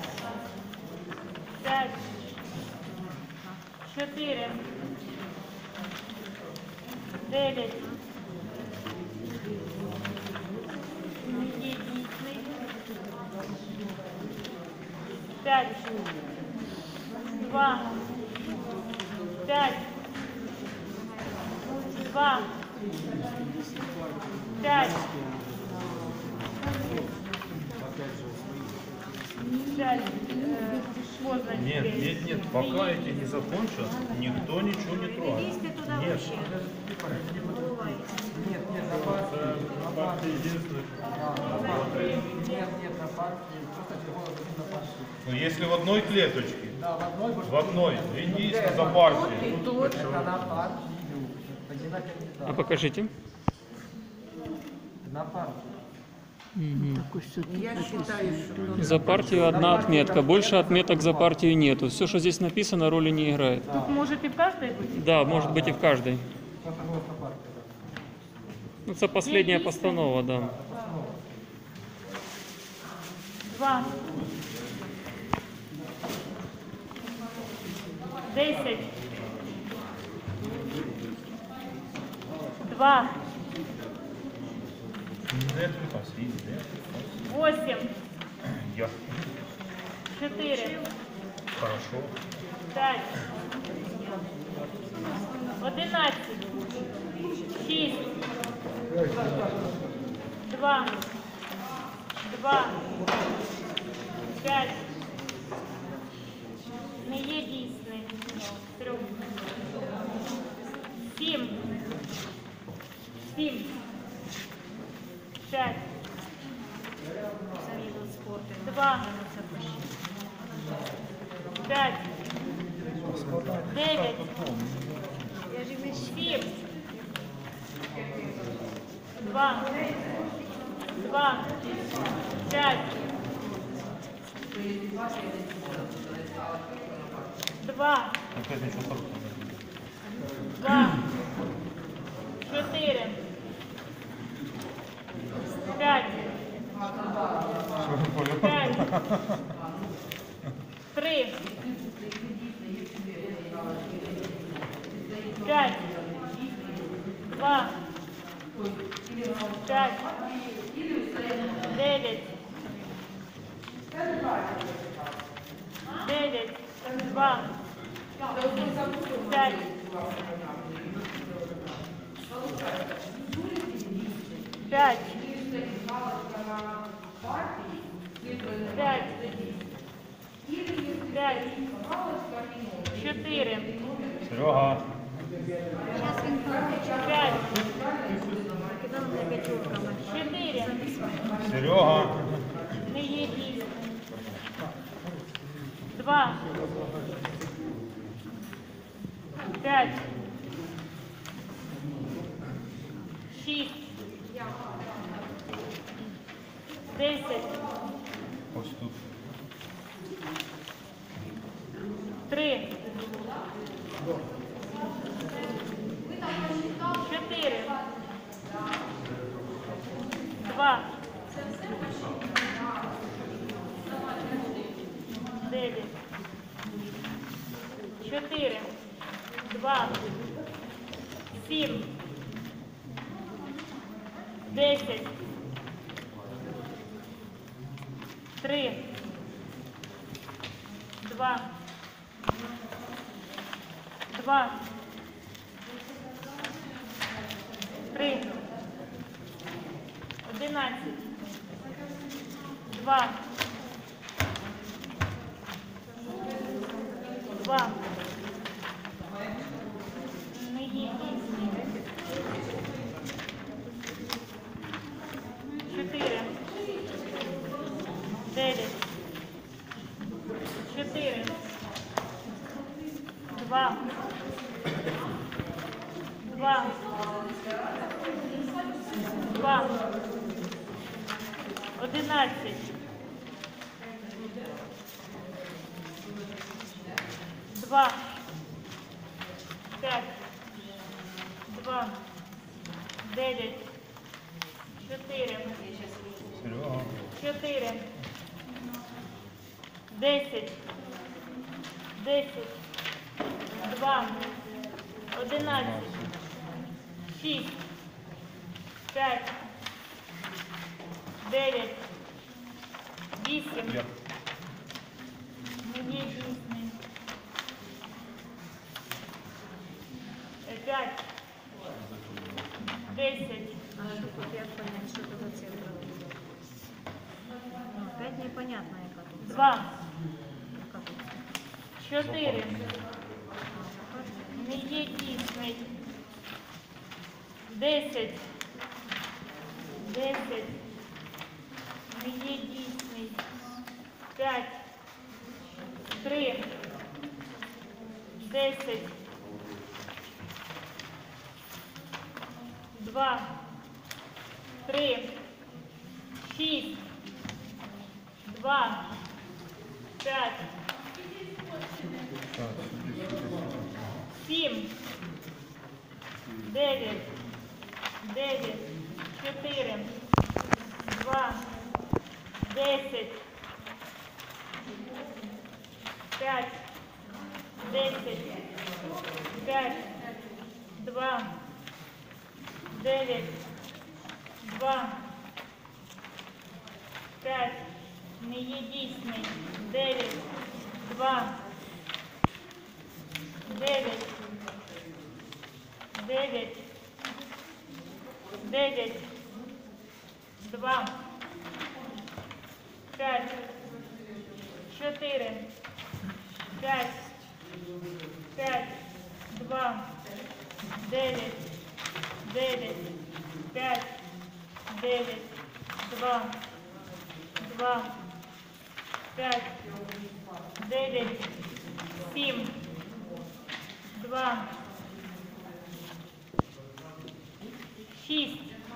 5. 4. 9. Не є дійсний. 5. 2. 5. 2. 5. 5. Можна Нет, теперь. нет, нет, пока эти не закончат, никто ничего не трогает. Лезьте туда Нет. вообще. На партии единственное. Нет, на партии. Просто голос на партии. Но если в одной клеточке, Да, в одной в одной, единственно за партией. это на партию. Это не на А кандидата. покажите. На партию. Я считаю, что За партию одна отметка. Больше отметок за партию нету. Все, что здесь написано, роли не играет. Тут может и в каждой быть? Да, может быть и в каждой. Просто голос на партию. Ну, это последняя постанова, да. 2. 10. 2. Не отвлекайся, иди, не отвлекайся. 8. Я. 4. Хорошо. 5. 11. 6. 2. 2. 5. Не є дійсний. 3. 7. 7. 5. 2. 5. 9. 7. 2. 2. 5. 2. Опять ничего хорошего. 2. 4. 5. 5. 3. 5. 2. 5. 9. 9. 2. 5. 5. 5. 5. 4. Серега. Сейчас він получить. 5. Кидав на п'ятерками. 4. Серега. Не є дійсно. 2. 5. 6. 10. Ось тут. 3. 4. 2. 9. 4. 2. 7. 10. 3. 2. 2. 3. 11. 2. 2. Не є дійсний. 4. 9. 4. 2. 2. 2. 11. 2. 5. 2. 9. 4. Серега. 4. 10. 10. 2. 11. 6. 5. 9. 8. Я. Не є дійсний. 5. 10. А что тут я понять, что это за цифра? Опять непонятно, яка тут. 2. Яка тут цифра? 4. Не є дійсний. 10. 10. Не є дійсний. 5. 3. 10. 2. 3. 6. 2. 5. 7. 9. 9. 4. 2. 10. 5. 10. 5. 2. 9. 2. 5. Не є дійсний. 9. 2. 9. 9. 9. 2. 5. 4. 5. 5. 2. 9. 9. 5. 9. 2. 2. 5. 9. 7. 2. 6.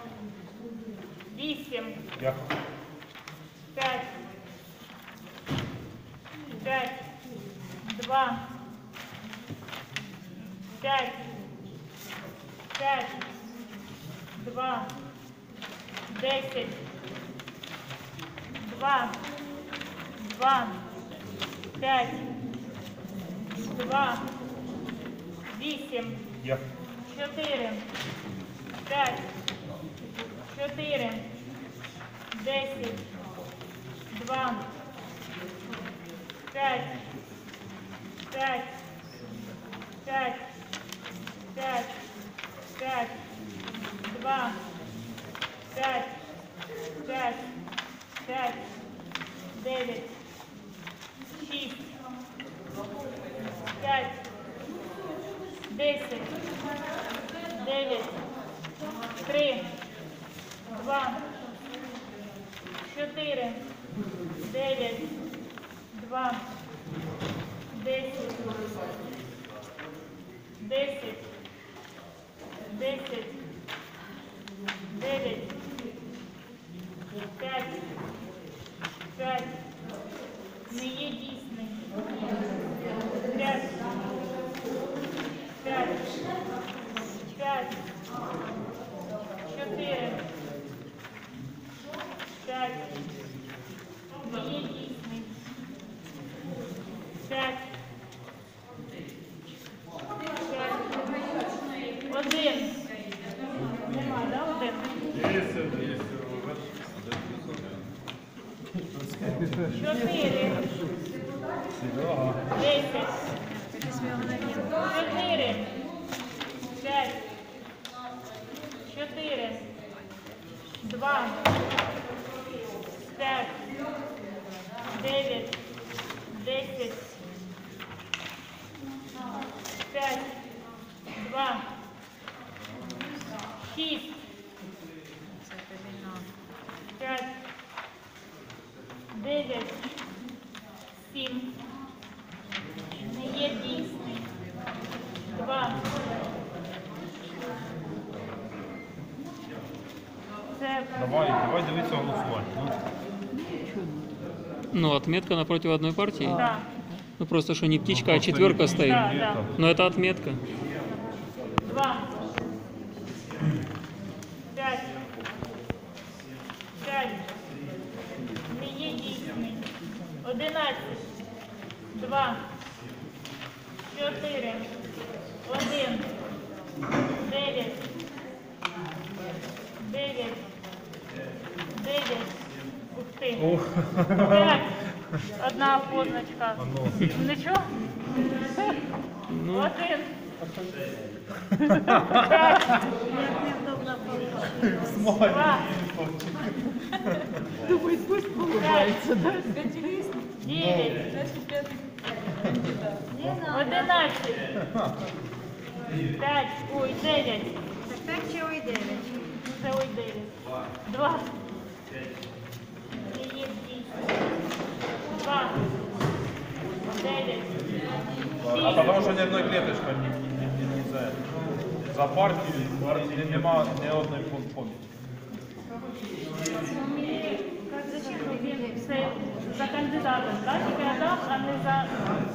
8. 5. 5. 2. 5. 5. 2. 10. 2. 2. 5. 2. 8. 4. 5. 4. 10. 2. 5. 5. 5. 5. 5. 2. 5. 5. 5. 9. 6. 5. 10. 9. 3. 2. 4. 9. 2. 10. 10. 10. 9. 5. 5. Не є дійсний. 5. 5. 5. 4. 5. Не є дійсний. 5. 1. Нема, да, 1? 4. 10. 4. 5. 4. 2. 5. 9. 10. 5. 2. 6. 5. 9. 7. Не є дійсний. 2. Це Давай дивитися голосування. Ну, отметка напротив одной партии? да. Ну, просто что не птичка, а четверка стоит. Да, да. Но это отметка. 2. 5. 5. Не є дійсний. 11. 2. 4. 1. 9. 9. 9. Ух ти. 5. Одна позначка. Нічого? Ну, 1. 5. 2. Думаю, пусть получается, да? 9. 11. 5. Ой, 9. Так чи ой 9? Це ой 9. 2. Не є 2. 9. А потому что ни одной клеточка не за партию нема ні одної поміті. Це за кандидатом, так? Тільки Адам, а не за...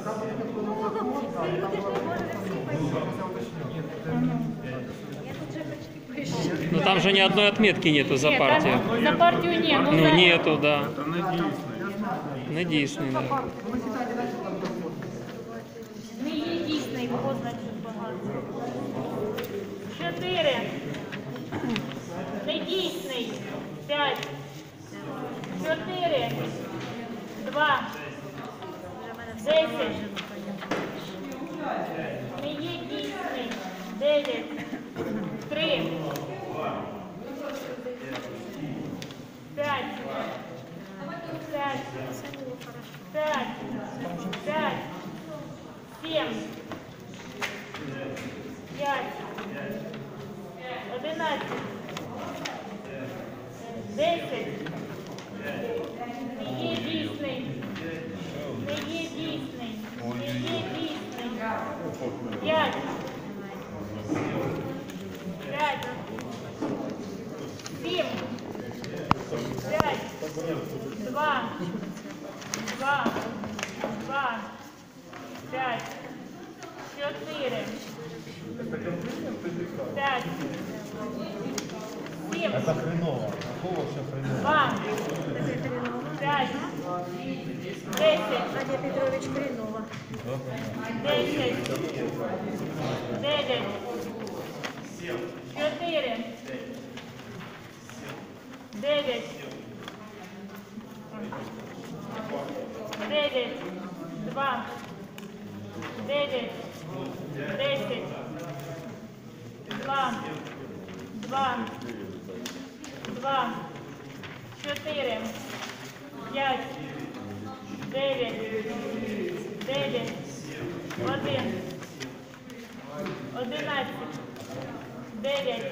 Ну там же ни одной отметки нету за Ні, партию. там за партію ні. Ну за... нету, да. Не дійсний, да. Не є дійсний позначок багато. 4. Недійсний. 5. 4. 2. 10. Не є дійсний. 9. 3. 5. 5. 5. 5. 7. 5. 11. 10. Не є дійсний. Не є дійсний. Не є дійсний. 5. 5. 7. 5. 2. 2. 2. 5. 4. 5. 7. Это хреново. Какого все хреново? 2. 5. 10. Надя Петрович Кринова. 10. 9. 4. 9. 9. 2. 9. 10. 2. 2. 2. 4. 5. 9. 9. 1. 11. 9.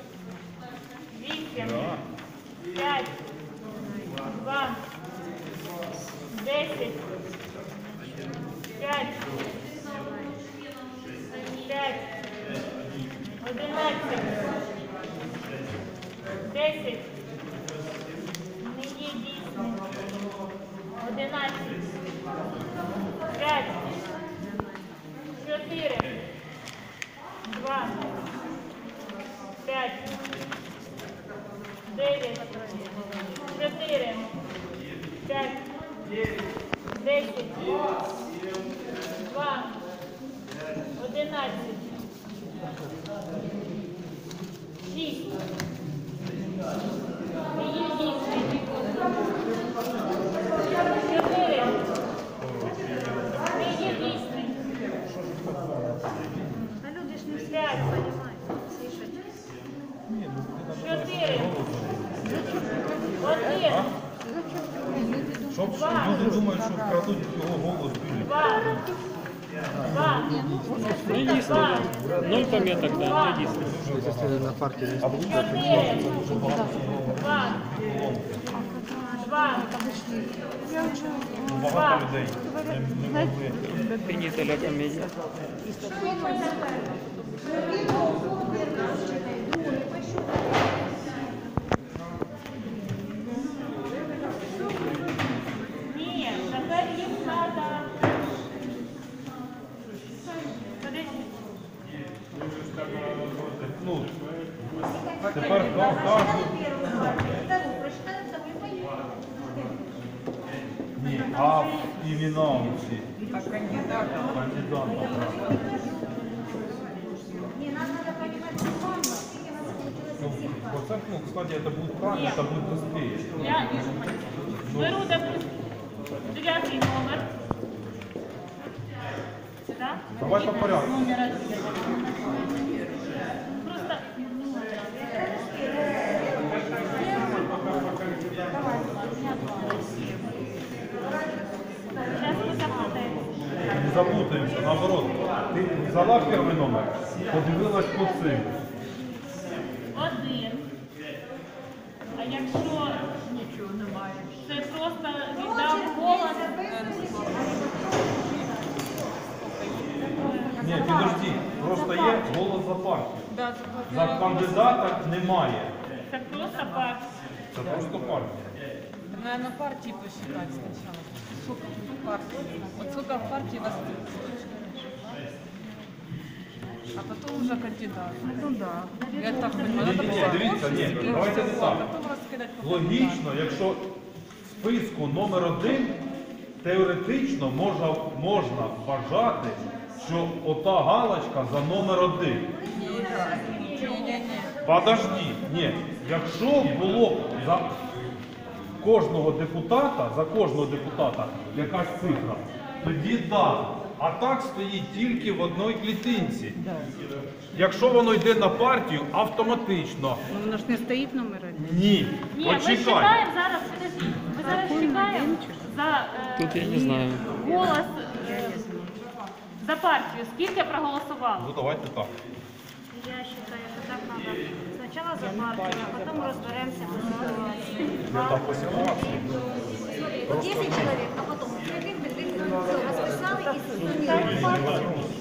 8. 5. 2. 10. 5. 5. 11. 10. Не є дійсним. 11. 5. 4. 2. 5. 9. 4. 5. 10. 2. 11. 6. Не є дійсний. 4. Не є дійсний. А люди ж не всі 5. понимають. Слышать. 4. 1. Щоб люди думають, що вкрадуть його голос. 2. 2. Не дійсний, да. 0 пометок, да, не дійсний. Если на партии есть 4. 2. 2. Багато людей не могли. Пенителя комедія. Ні, тепер їм треба. Ну, тепер кожен... Ні, а імена всі. Кандидата. Не, нам надо понимать, сколько нас получилось всех Вот так, ну, кстати, это будет правильно, это будет быстрее. Я беру, допустим, 9 номер. Да? Давай по порядку. Просто сейчас мы заплатаем. Не дивися, наоборот. Ти взяла перший номер, подивилась по цим. 1. А якщо нічого немає, це просто віддав голос. Ні, підожди, просто є голос за партію. За кандидата немає. Це просто партія. Це просто партія. Наверное, партии посчитать сначала. Сколько тут партий? Вот сколько в партии вас? А потом уже кандидат. Ну да. Я так понимаю. Надо Ні, дивіться, ні, давайте не а так. потом раскидать по Логічно, якщо в списку номер 1, теоретично можна вважати, що ота галочка за номер 1. Подожди, ні, якщо було б за кожного депутата якась цифра, тоді так. А так стоїть тільки в одній клітинці. Якщо воно йде на партію, автоматично. Ну, воно ж не стоїть номер 1. Ні. Ні, ми Почекай. чекаємо зараз, ми зараз чекаємо за Тут я не знаю. голос за партію. Скільки проголосувало? Ну давайте так. Я считаю, что так надо. Сначала за партию, а потом разберемся по ситуации. Так по ситуації. Вот 10 человек, а потом все расписали и суммировали.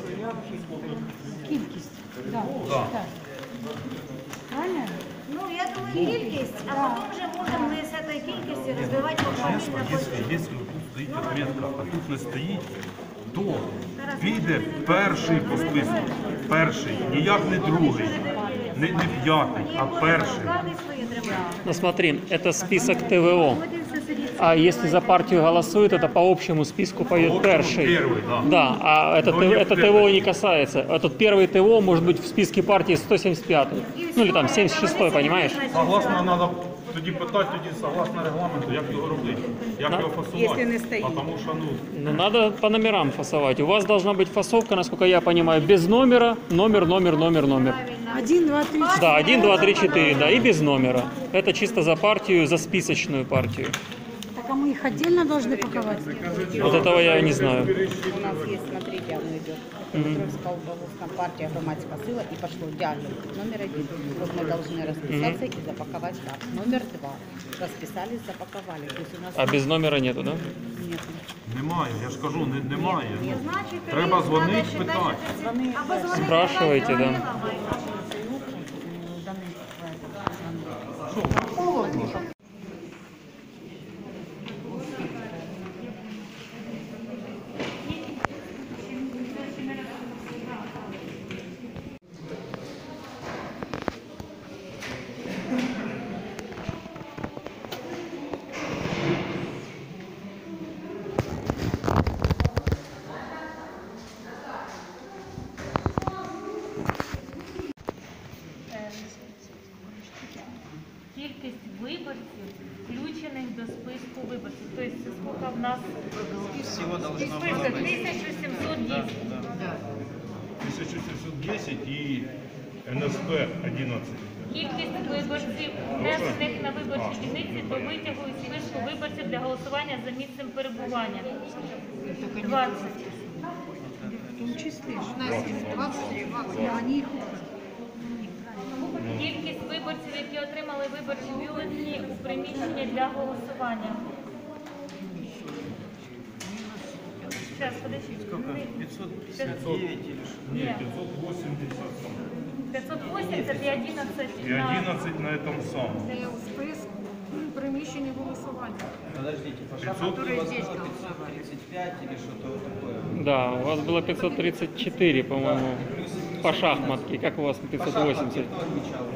Ну, я думаю, кількість, а потом же можем мы с этой кількости развивать пофамильно. Якщо тут стоїть отметка, а тут не стоїть, то піде перший по списку. Перший, ніяк не другий, не п'ятий, а перший. Ну смотри, это список ТВО. А если за партию голосуют, это по общему списку пойдет перший. Первый, да. Да, а это, Но не это первый. ТВО не касается. Этот первый ТВО может быть в списке партии 175. Ну или там 76, понимаешь? Согласно, треба тоді питати, согласно регламенту, як його робити, як його фасувати. Якщо не стоїть. Тому що, Ну, надо по номерам фасовать. У вас должна быть фасовка, насколько я понимаю, без номера, номер. 1, 2, 3. Да, 1, 2, 3, 4, да, и без номера. Это чисто за партию, за списочную партию. Так а мы их отдельно должны паковать? Вот этого я не знаю. У нас есть, смотрите, оно идет. Петровская областная партия громадская сила и пошло диагноз номер 1. Вот мы должны расписаться и запаковать так. Номер 2. Расписались, запаковали. То есть у нас А без номера нету, да? нет. немає, я ж кажу, немає. Значит, Треба дзвонити, питати. Спрашивайте, да. Кількість виборців, включених до списку виборців. Тобто, скільки в нас Всего должно список? было быть. 1710. 1710 і НСП 11. Кількість виборців, внесених на виборчі дільниці до витягу із списку виборців для голосування за місцем перебування. 20. В том числе. 20. Они их Кількість виборців, які отримали виборчі бюлетені у приміщенні для голосування. Зараз, подожди. 559 или что? Ні, 580 580 і 11. і 11 на этом самом. Список приміщення голосування. Подождите, по шахмату у вас было 535 или что-то вот такое? Да, у вас было 534, по-моему, по шахматке. Как у вас 580? Кто отмечал?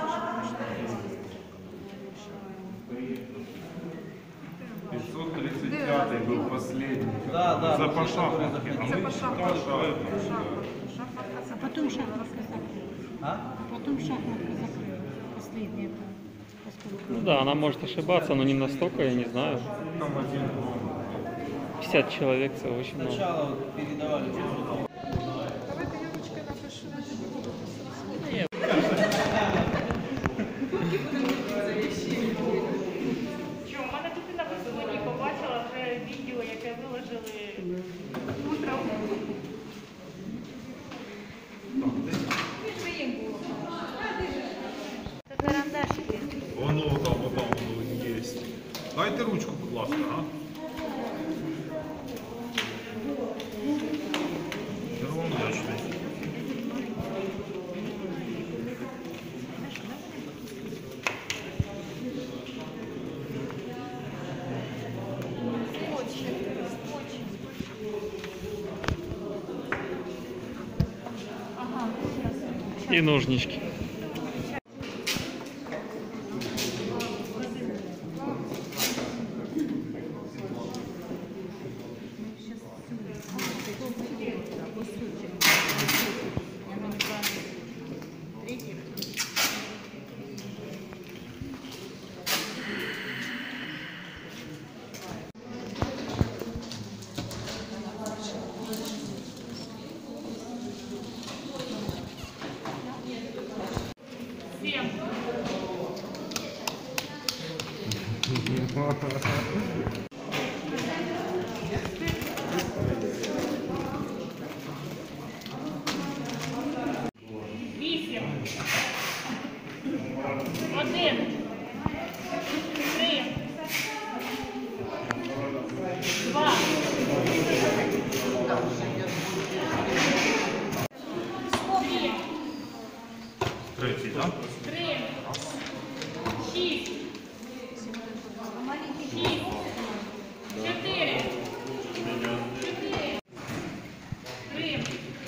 535 был последний. Да, да. За вот по те, которые шахматке. А заходили. мы считали, что это. А потом шахматку закрыли. А? Потом шахматку закрыли. Последняя. Поскольку... Ну да, она может ошибаться, но не настолько, я не знаю. Там один. 50 человек, это очень много. Сначала вот передавали. Давайте я ручкою напишу. Що, у мене дитина в сьогодні побачила вже відео, яке виложили утром. Дайте ручку, будь ласка. А? Я вам вдячний. И ножнички. Третій, так? 3, 6, 4, 3,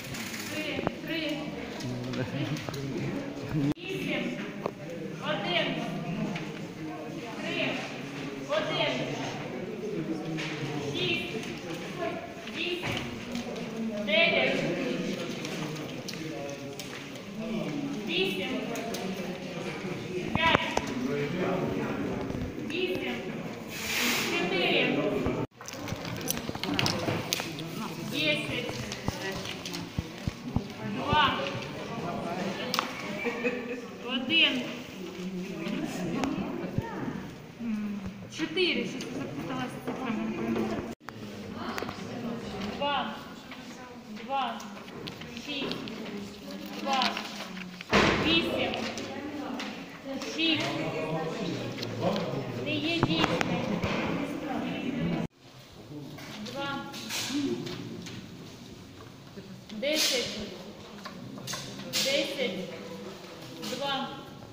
8, 1, 3, 1, 6, 8, 9, 8, 5, 8, 4, 10, 2, 1, 4, щось запуталась цифрами. 2, 6, 2, 8, 6, не є дійсний. 2, 10, 10, 2.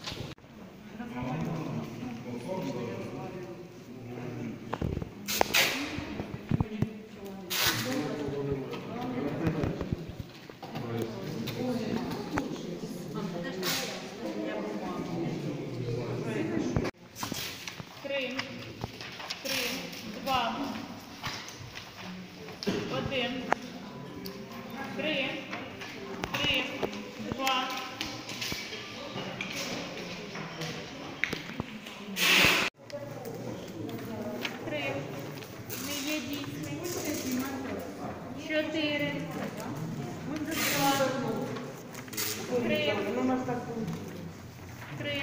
Три, 2, 1, 3, 2, 3, не є дійсний. 4, 2, 3, 3.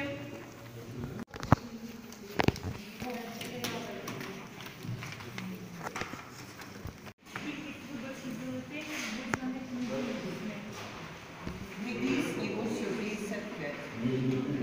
Недійсні ось 55.